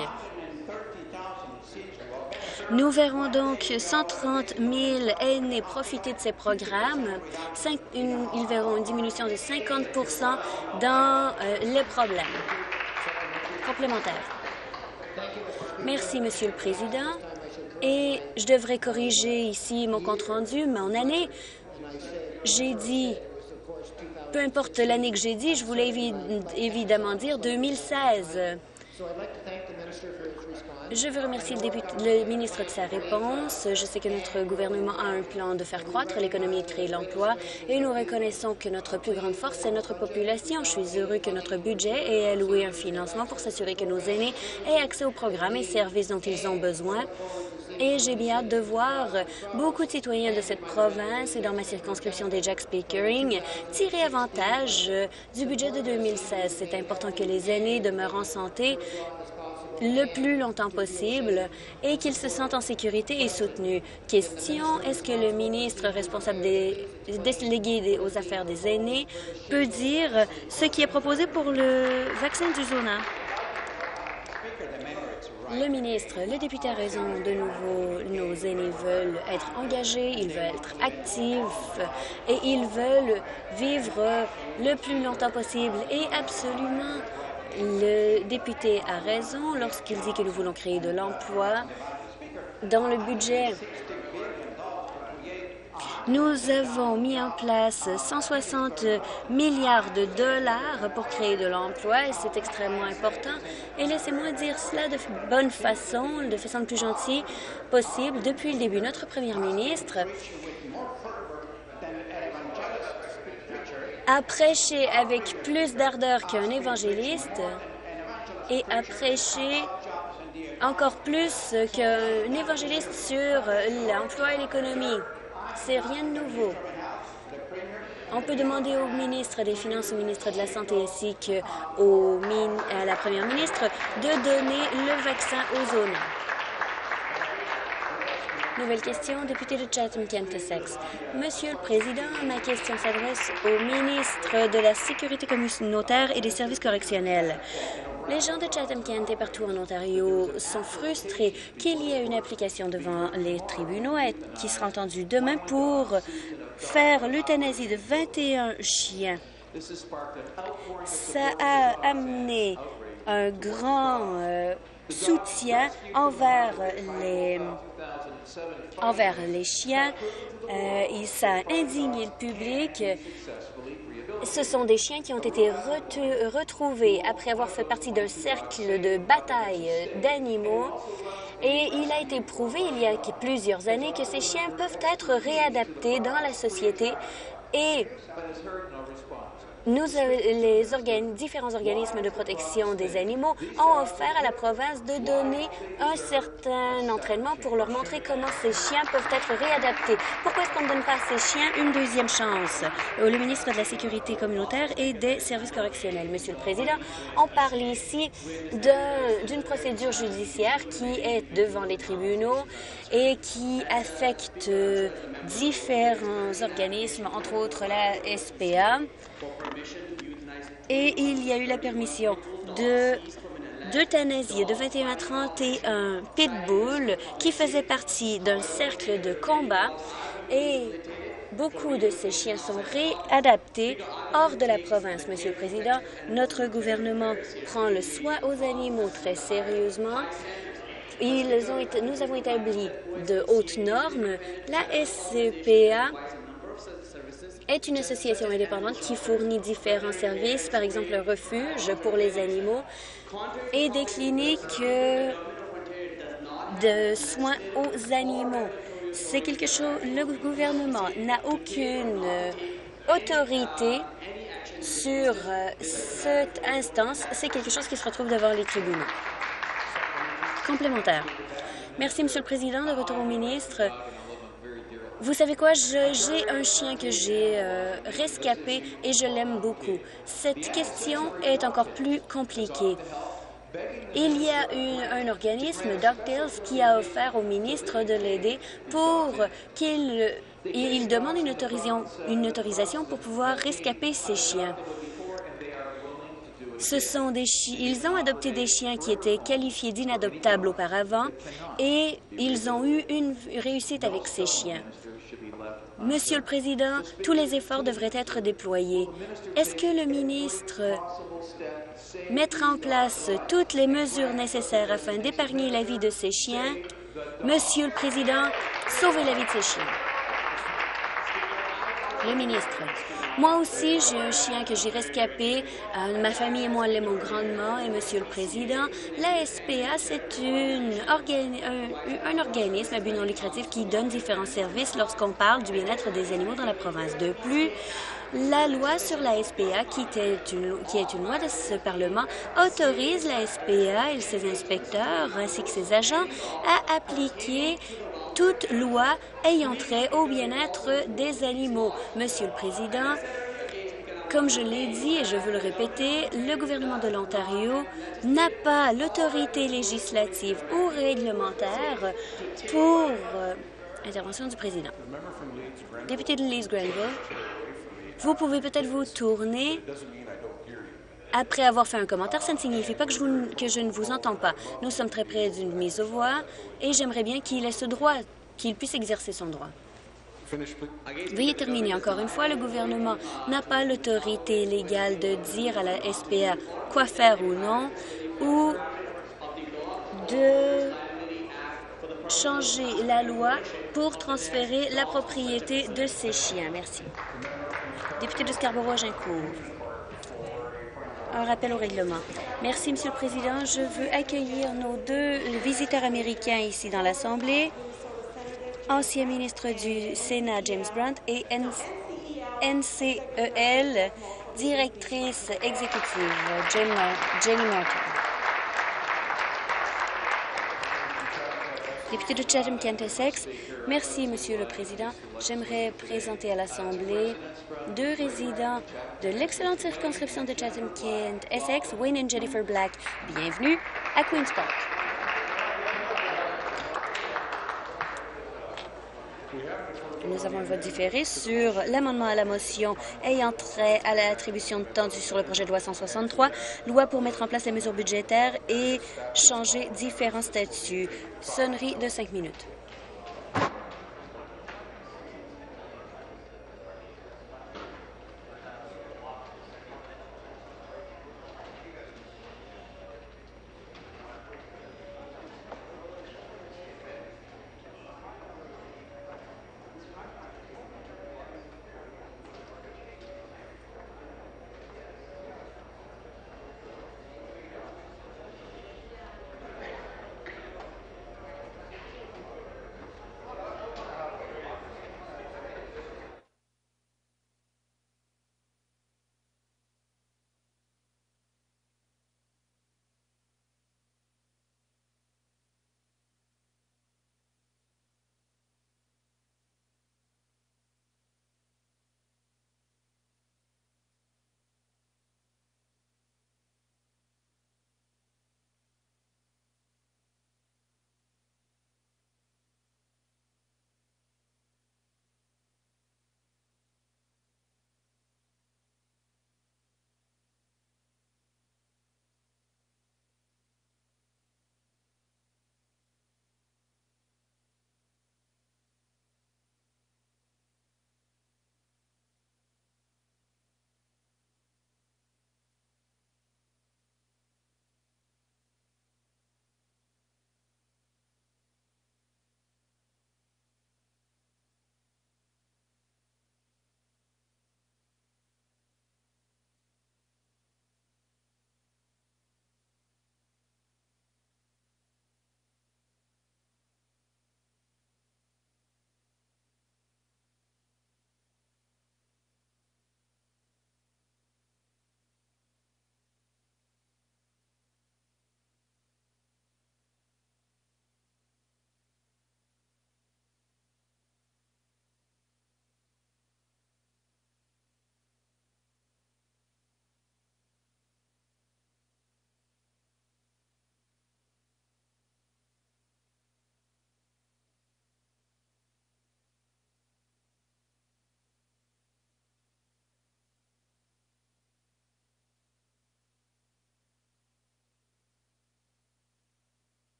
Nous verrons donc 130 000 aînés profiter de ces programmes. Ils verront une diminution de 50 dans les problèmes complémentaires. Merci, Monsieur le Président. Et je devrais corriger ici mon compte-rendu, mon année. J'ai dit, peu importe l'année que j'ai dit, je voulais évidemment dire 2016. Je veux remercier le ministre de sa réponse. Je sais que notre gouvernement a un plan de faire croître l'économie et de créer l'emploi et nous reconnaissons que notre plus grande force, c'est notre population. Je suis heureux que notre budget ait alloué un financement pour s'assurer que nos aînés aient accès aux programmes et services dont ils ont besoin. Et j'ai bien hâte de voir beaucoup de citoyens de cette province et dans ma circonscription d'Ajax-Pickering tirer avantage du budget de 2016. C'est important que les aînés demeurent en santé le plus longtemps possible et qu'ils se sentent en sécurité et soutenus. Question, est-ce que le ministre responsable des délégués aux affaires des aînés peut dire ce qui est proposé pour le vaccin du Zona? Le ministre, le député a raison. De nouveau, nos aînés veulent être engagés, ils veulent être actifs et ils veulent vivre le plus longtemps possible. Et absolument, le député a raison lorsqu'il dit que nous voulons créer de l'emploi. Dans le budget, nous avons mis en place 160 milliards de dollars pour créer de l'emploi et c'est extrêmement important. Et laissez-moi dire cela de bonne façon, de façon le plus gentille possible. Depuis le début, notre première ministre a prêché avec plus d'ardeur qu'un évangéliste et a prêché encore plus qu'un évangéliste sur l'emploi et l'économie. C'est rien de nouveau. On peut demander au ministre des Finances, au ministre de la Santé ainsi qu'à la première ministre de donner le vaccin aux Zona. Nouvelle question, député de Chatham-Kent Essex. Monsieur le Président, ma question s'adresse au ministre de la Sécurité communautaire et des services correctionnels. Les gens de Chatham-Kent et partout en Ontario sont frustrés qu'il y ait une application devant les tribunaux qui sera entendue demain pour faire l'euthanasie de 21 chiens. Ça a amené un grand soutien envers les chiens. Ça a indigné le public Ce sont des chiens qui ont été retrouvés après avoir fait partie d'un cercle de bataille d'animaux. Et il a été prouvé il y a plusieurs années que ces chiens peuvent être réadaptés dans la société et différents organismes de protection des animaux ont offert à la province de donner un certain entraînement pour leur montrer comment ces chiens peuvent être réadaptés. Pourquoi est-ce qu'on ne donne pas à ces chiens une deuxième chance? Le ministre de la Sécurité communautaire et des services correctionnels. Monsieur le Président, on parle ici d'une procédure judiciaire qui est devant les tribunaux et qui affecte différents organismes, entre autres la SPA. Et il y a eu la permission d'euthanasier de 21 à 31 pitbulls qui faisaient partie d'un cercle de combat et beaucoup de ces chiens sont réadaptés hors de la province. Monsieur le Président, notre gouvernement prend le soin aux animaux très sérieusement. Nous avons établi de hautes normes. La SCPA est une association indépendante qui fournit différents services, par exemple un refuge pour les animaux et des cliniques de soins aux animaux. C'est quelque chose, le gouvernement n'a aucune autorité sur cette instance. C'est quelque chose qui se retrouve devant les tribunaux. Complémentaire. Merci, Monsieur le Président. De retour au ministre. Vous savez quoi? J'ai un chien que j'ai rescapé et je l'aime beaucoup. Cette question est encore plus compliquée. Il y a un organisme, DuckTales, qui a offert au ministre de l'aider pour qu'il demande une autorisation pour pouvoir rescaper ces chiens. Ils ont adopté des chiens qui étaient qualifiés d'inadoptables auparavant et ils ont eu une réussite avec ces chiens. Monsieur le Président, tous les efforts devraient être déployés. Est-ce que le ministre mettra en place toutes les mesures nécessaires afin d'épargner la vie de ces chiens? Monsieur le Président, sauvez la vie de ces chiens. Le ministre. Moi aussi, j'ai un chien que j'ai rescapé. Ma famille et moi l'aimons grandement. Et Monsieur le Président, la SPA, c'est un organisme à but non lucratif qui donne différents services lorsqu'on parle du bien-être des animaux dans la province. De plus, la loi sur la SPA, qui est une loi de ce Parlement, autorise la SPA et ses inspecteurs ainsi que ses agents à appliquer toute loi ayant trait au bien-être des animaux. Monsieur le Président, comme je l'ai dit et je veux le répéter, le gouvernement de l'Ontario n'a pas l'autorité législative ou réglementaire pour intervention du président. Député de Leeds-Grenville, vous pouvez peut-être vous tourner après avoir fait un commentaire. Ça ne signifie pas que je ne vous entends pas. Nous sommes très près d'une mise aux voix et j'aimerais bien qu'il ait ce droit, qu'il puisse exercer son droit. Veuillez terminer. Encore une fois, le gouvernement n'a pas l'autorité légale de dire à la SPA quoi faire ou non, ou de changer la loi pour transférer la propriété de ces chiens. Merci. Député de Scarborough-Agincourt. Un rappel au règlement. Merci, Monsieur le Président. Je veux accueillir nos deux visiteurs américains ici dans l'Assemblée. Ancien ministre du Sénat, James Brunt, et NCEL, directrice exécutive, Jenny Martin. Député de Chatham-Kent-Essex, merci, Monsieur le Président. J'aimerais présenter à l'Assemblée deux résidents de l'excellente circonscription de Chatham-Kent-Essex, Wayne et Jennifer Black. Bienvenue à Queen's Park. Nous avons un vote différé sur l'amendement à la motion ayant trait à l'attribution de temps sur le projet de loi 163, loi pour mettre en place les mesures budgétaires et changer différents statuts. Sonnerie de 5 minutes.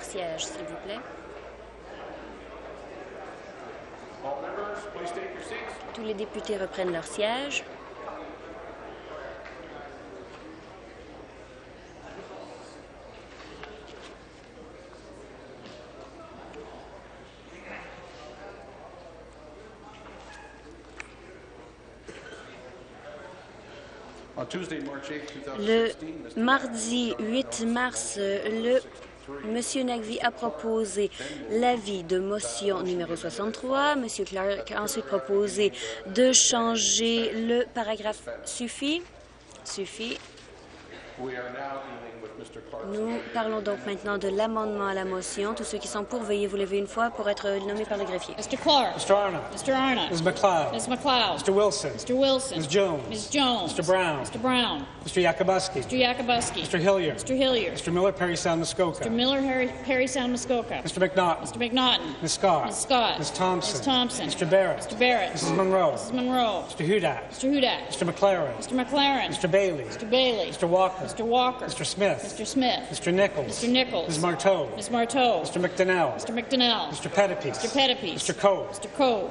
sièges, s'il vous plaît. Tous les députés reprennent leur siège. Le mardi 8 mars, M. Naqvi a proposé l'avis de motion numéro 63. M. Clark a ensuite proposé de changer le paragraphe suffit. Nous parlons donc maintenant de l'amendement à la motion. Tous ceux qui sont pour, veuillez vous lever une fois pour être nommés par le greffier. Mr. Clark. Mr. Arnott. Mr. Arnott. Ms. McLeod. Ms. McLeod. Mr. Wilson. Mr. Wilson. Ms. Jones. Ms. Jones. Mr. Brown. Mr. Brown. Mr. Yakubuski. Mr. Yakubuski. Mr. Hilliard. Mr. Hilliard. Mr. Miller, Perry Sound, Muskoka. Mr. Miller, Perry Sound, Muskoka. Mr. McNaughton. Mr. McNaughton. Ms. Scott. Ms. Scott. Ms. Thompson. Ms. Thompson. Mr. Barrett. Mr. Barrett. Mrs. Monroe. Mrs. Monroe. Mr. Hudak. Mr. Hudak. Mr. McLaren. Mr. McLaren. Mr. Bailey. Mr. Bailey. Mr. Walker. Mr. Walker. Mr. Smith. Mr. Smith. Mr. Nichols. Mr. Nichols. Ms. Marteau. Ms. Marteau. Mr. McDonnell. Mr. McDonnell. Mr. Pettipies. Mr. Pettipies. Mr. Cove. Mr. Cove.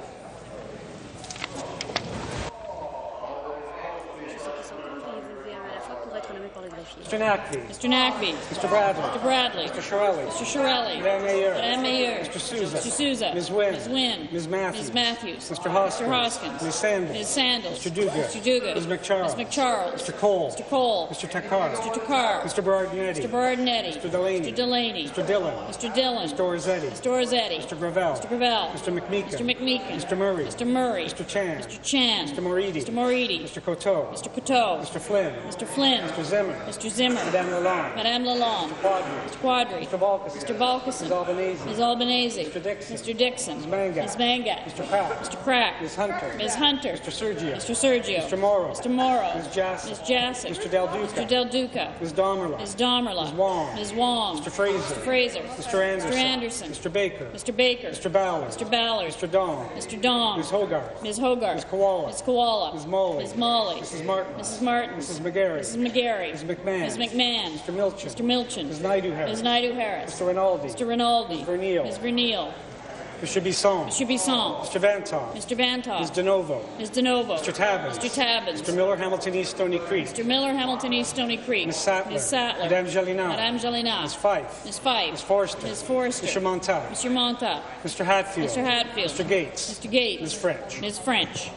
Mr. Naqvi. Mr. Naqvi. Mr. Bradley. Mr. Bradley. Mr. Shirelli. Mr. Shirelli. Madame Mayer. Madame Mayer. Mr. Souza. Mr. Souza. Ms. Wynn. Ms. Wynn. Ms. Matthews. Ms. Matthews. Mr. Hoskins. Mr. Hoskins. Ms. Sandals. Ms. Sandals. Mr. Duguid. Mr. Duguid. Ms. McCharles. Ms. McCharles. Mr. Cole. Mr. Cole. Mr. Takar. Mr. Takar. Mr. Berardinetti. Mr. Berardinetti. Mr. Delaney. Mr. Delaney. Mr. Dillon. Mr. Dillon. Mr. Orzetti. Mr. Orzetti. Mr. Gravel. Mr. Gravel. Mr. McMeekin. Mr. McMeekin. Mr. Murray. Mr. Murray. Mr. Chan. Mr. Chan. Mr. Moridi. Mr. Moridi. Mr. Coteau. Mr. Coteau. Mr. Flynn. Mr. Flynn. Mr. Zimmer. Mr. Zimmer. Madame Lalonde. Madame Lalonde. Quadri. Mr. Quadri. Mr. Balkison. Mr. Balkison. Ms. Albanese. Ms. Albanese. Mr. Dixon. Mr. Dixon. Ms. Mangat. Ms. Mangat. Mr. Pratt. Mr. Pratt. Ms. Hunter. Ms. Hunter. Mr. Sergio. Mr. Sergio. Mr. Morrow. Mr. Morrow. Ms. Jassy. Ms. Jassy. Mr. Del Duca. Mr. Del Duca. Ms. Domerla. Ms. Domerla. Ms. Wong. Ms. Wong. Mr. Fraser. Mr. Fraser. Mr. Anderson. Mr. Anderson. Mr. Baker. Mr. Baker. Mr. Ballard. Mr. Ballard. Mr. Dong. Mr. Dong. Ms. Hogarth. Ms. Hogarth. Ms. Koala. Ms. Koala. Ms. Molly. Ms. Molly. Mrs. Martin. Mrs. Martin. Mrs. McGarry. Mrs. McGarry. Ms. McMahon. Ms. McMahon. Mr. Milchin. Mr. Milchin. Ms. Naidu Harris. Ms. Naidu Harris. Mr. Rinaldi. Mr. Rinaldi. Ms. Verneal. Ms. Verneal. Mr. Bisson. Mr. Bisson. Mr. Vantoff. Mr. Vantoff. Ms. DeNovo. Ms. DeNovo. Mr. Tabbins. Mr. Tabbins. Mr. Miller, Hamilton East, Stony Creek. Mr. Miller, Hamilton East, Stony Creek. Ms. Sattler. Ms. Sattler. Madame Jalina. Madame Jalina. Ms. Fife. Ms. Fife. Ms. Forster. Ms. Forster. Mr. Montauk. Mr. Montauk. Mr. Hatfield. Mr. Hatfield. Mr. Gates. Mr. Gates. Ms. French. Ms. French.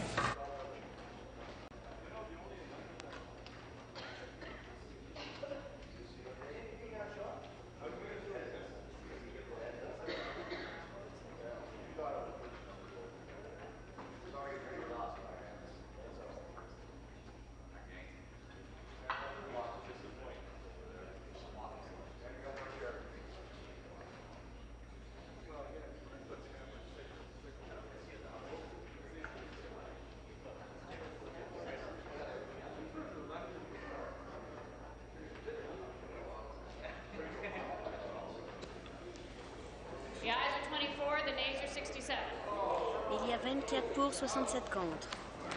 The ayes are 24, the nays are 67. Il y a 24 pour, 67 contre.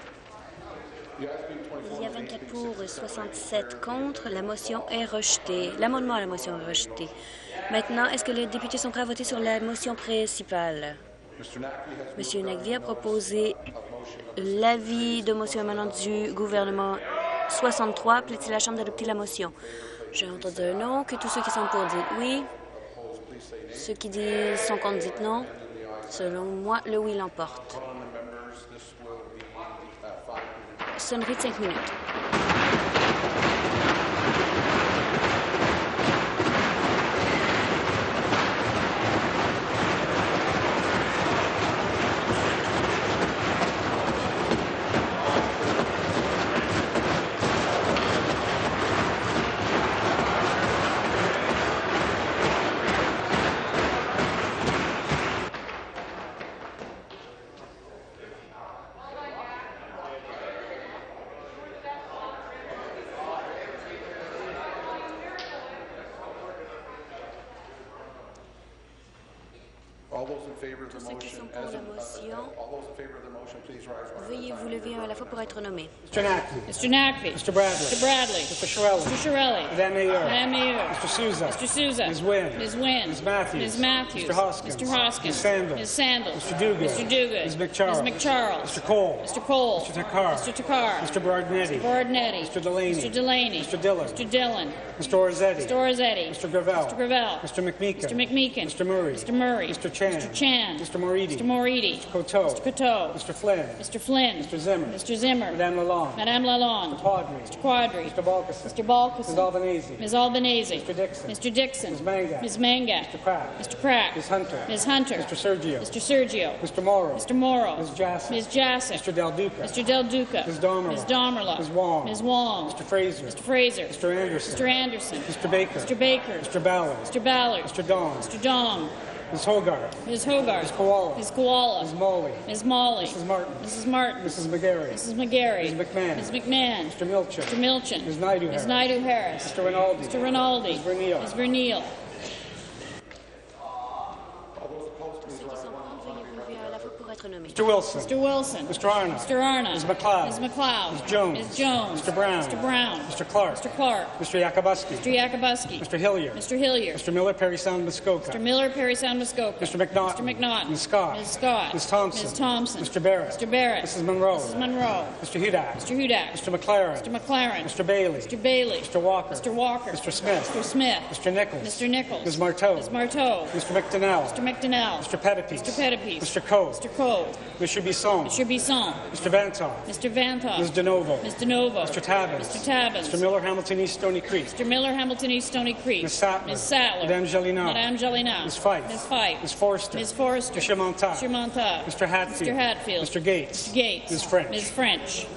Il y a 24 pour, 67 contre. La motion est rejetée. L'amendement à la motion est rejeté. Maintenant, est-ce que les députés sont prêts à voter sur la motion principale? M. Naqvi a proposé l'avis de motion émanant du gouvernement 63. Plaît-il la Chambre d'adopter la motion? J'ai entendu un non. Que tous ceux qui sont pour disent oui. Ceux qui sont contre disent non. Selon moi, le oui l'emporte. Sonnerie de 5 minutes. Tous ceux qui sont pour la motion, veuillez vous lever à la fois pour être nommés. Mr. Nackley. Mr. Nackley. Mr. Bradley. Mr. Bradley. Mr. Shirelli. Mr. Shirelli. Madame Mayor. Madame Mayor. Mr. Souza. Mr. Souza. Ms. Wynn. Ms. Wynn. Ms. Matthews. Ms. Matthews. Mr. Hoskins. Mr. Hoskins. Ms. Sandals. Ms. Sandals. Mr. Duguid. Mr. Duguid. Ms. McCharles. Ms. McCharles. Mr. Cole. Mr. Cole. Mr. Takar. Mr. Takar. Mr. Bardnetti. Bardnetti. Mr. Delaney. Mr. Delaney. Mr. Dillon. Mr. Dillon. Mr. Orzetti. Mr. Orzetti. Mr. Gravel. Mr. Gravel. Mr. McMeekin. Mr. McMeekin. Mr. Murray. Mr. Murray. Mr. Chan. Mr. Chan. Mr. Moridi. Mr. Moridi. Mr. Coteau. Mr. Coteau. Mr. Flynn. Mr. Flynn. Mr. Zimmer. Mr. Zimmer. Madame Lalonde. Madame Lalonde. Quadri. Mr. Quadri. Mr. Balkison. Mr. Balkison. Ms. Albanese. Ms. Albanese. Mr. Dixon. Mr. Dixon. Ms. Mangat. Ms. Mangat. Mr. Pratt. Mr. Pratt. Ms. Hunter. Ms. Hunter. Mr. Sergio. Mr. Sergio. Mr. Morrow. Mr. Morrow. Ms. Jassy. Ms. Jassy. Mr. Del Duca. Mr. Del Duca. Ms. Domerla. Ms. Domerla. Ms. Wong. Ms. Wong. Mr. Fraser. Mr. Fraser. Mr. Anderson. Mr. Anderson. Mr. Baker. Mr. Baker. Mr. Ballard. Mr. Ballard. Mr. Dong. Mr. Dong. Ms. Hogarth. Ms. Hogarth. Ms. Koala. Ms. Koala. Ms. Molly. Ms. Molly. Mrs. Martin. Mrs. Martin. Mrs. McGarry. Mrs. McGarry. Ms. McMahon. Ms. McMahon. Mr. Milchin. Mr. Milchin. Ms. Naidu Ms. Harris. Naidu Harris. Mr. Rinaldi. Mr. Rinaldi. Ms. Verneal. Ms. Verneal. Tous ceux qui sont pour, veuillez vous lever à la fois pour être nommés. Mr. Wilson. Mr. Wilson. Mr. Arnott. Mr. Arnott. Ms. McLeod. Ms. McLeod. Ms. Jones. Ms. Jones. Mr. Brown. Mr. Brown. Mr. Clark. Mr. Clark. Mr. Yakubuski. Mr. Yakubuski. Mr. Hillier. Mr. Hillier. Mr. Miller, Perry Sound, Muskoka. Mr. Miller, Perry Sound, Muskoka. Mr. McNaughton. Mr. McNaughton. Ms. Scott. Ms. Scott. Ms. Thompson. Ms. Thompson. Mr. Barrett. Mr. Barrett. Mrs. Monroe. Mrs. Monroe. Mr. Hudak. Mr. Hudak. Mr. McLaren. Mr. McLaren. Mr. Bailey. Mr. Bailey. Mr. Walker. Mr. Walker. Mr. Smith. Mr. Smith. Mr. Nichols. Mr. Nichols. Ms. Marteau. Ms. Marteau. Mr. McDonnell. Mr. McDonnell. Mr. Pettipies. Mr. Pettipies. Mr. Coe. Mr. Cole. Mr. Bisson. Mr. Bisson. Mr. Vantoff. Mr. Vantoff. Ms. DeNovo. Ms. DeNovo. Mr. Tabbins. Mr. Tabbins. Mr. Miller, Hamilton East, Stony Creek. Mr. Miller, Hamilton East, Stony Creek. Ms. Sattler. Ms. Sattler. Madame Gelina. Madame Gelina. Ms. Fife. Ms. Fife. Ms. Forster. Ms. Forrester. Mr. Montauk. Mr. Montauk. Mr. Hatfield. Mr. Hatfield. Mr. Gates. Mr. Gates. Ms. French. Ms. French.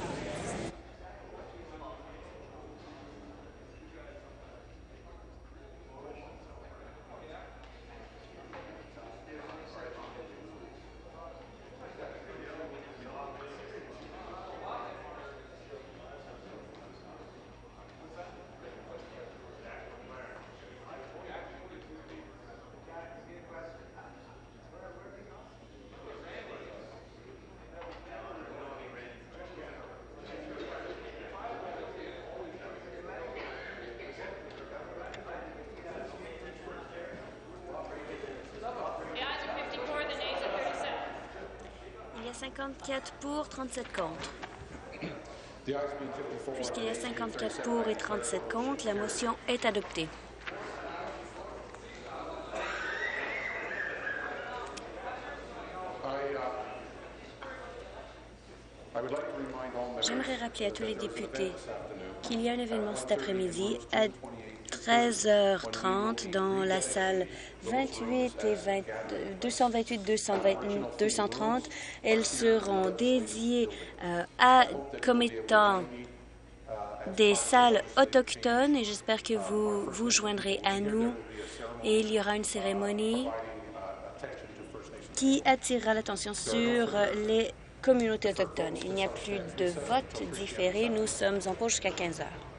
The ayes are 54, the nays are 37. Il y a 54 pour, 37 contre. Puisqu'il y a 54 pour et 37 contre, la motion est adoptée. J'aimerais rappeler à tous les députés qu'il y a un événement cet après-midi à 13h30 dans la salle 28 et 228-230. Elles seront dédiées comme étant des salles autochtones et j'espère que vous vous joindrez à nous. Et il y aura une cérémonie qui attirera l'attention sur les communautés autochtones. Il n'y a plus de vote différé. Nous sommes en pause jusqu'à 15 heures.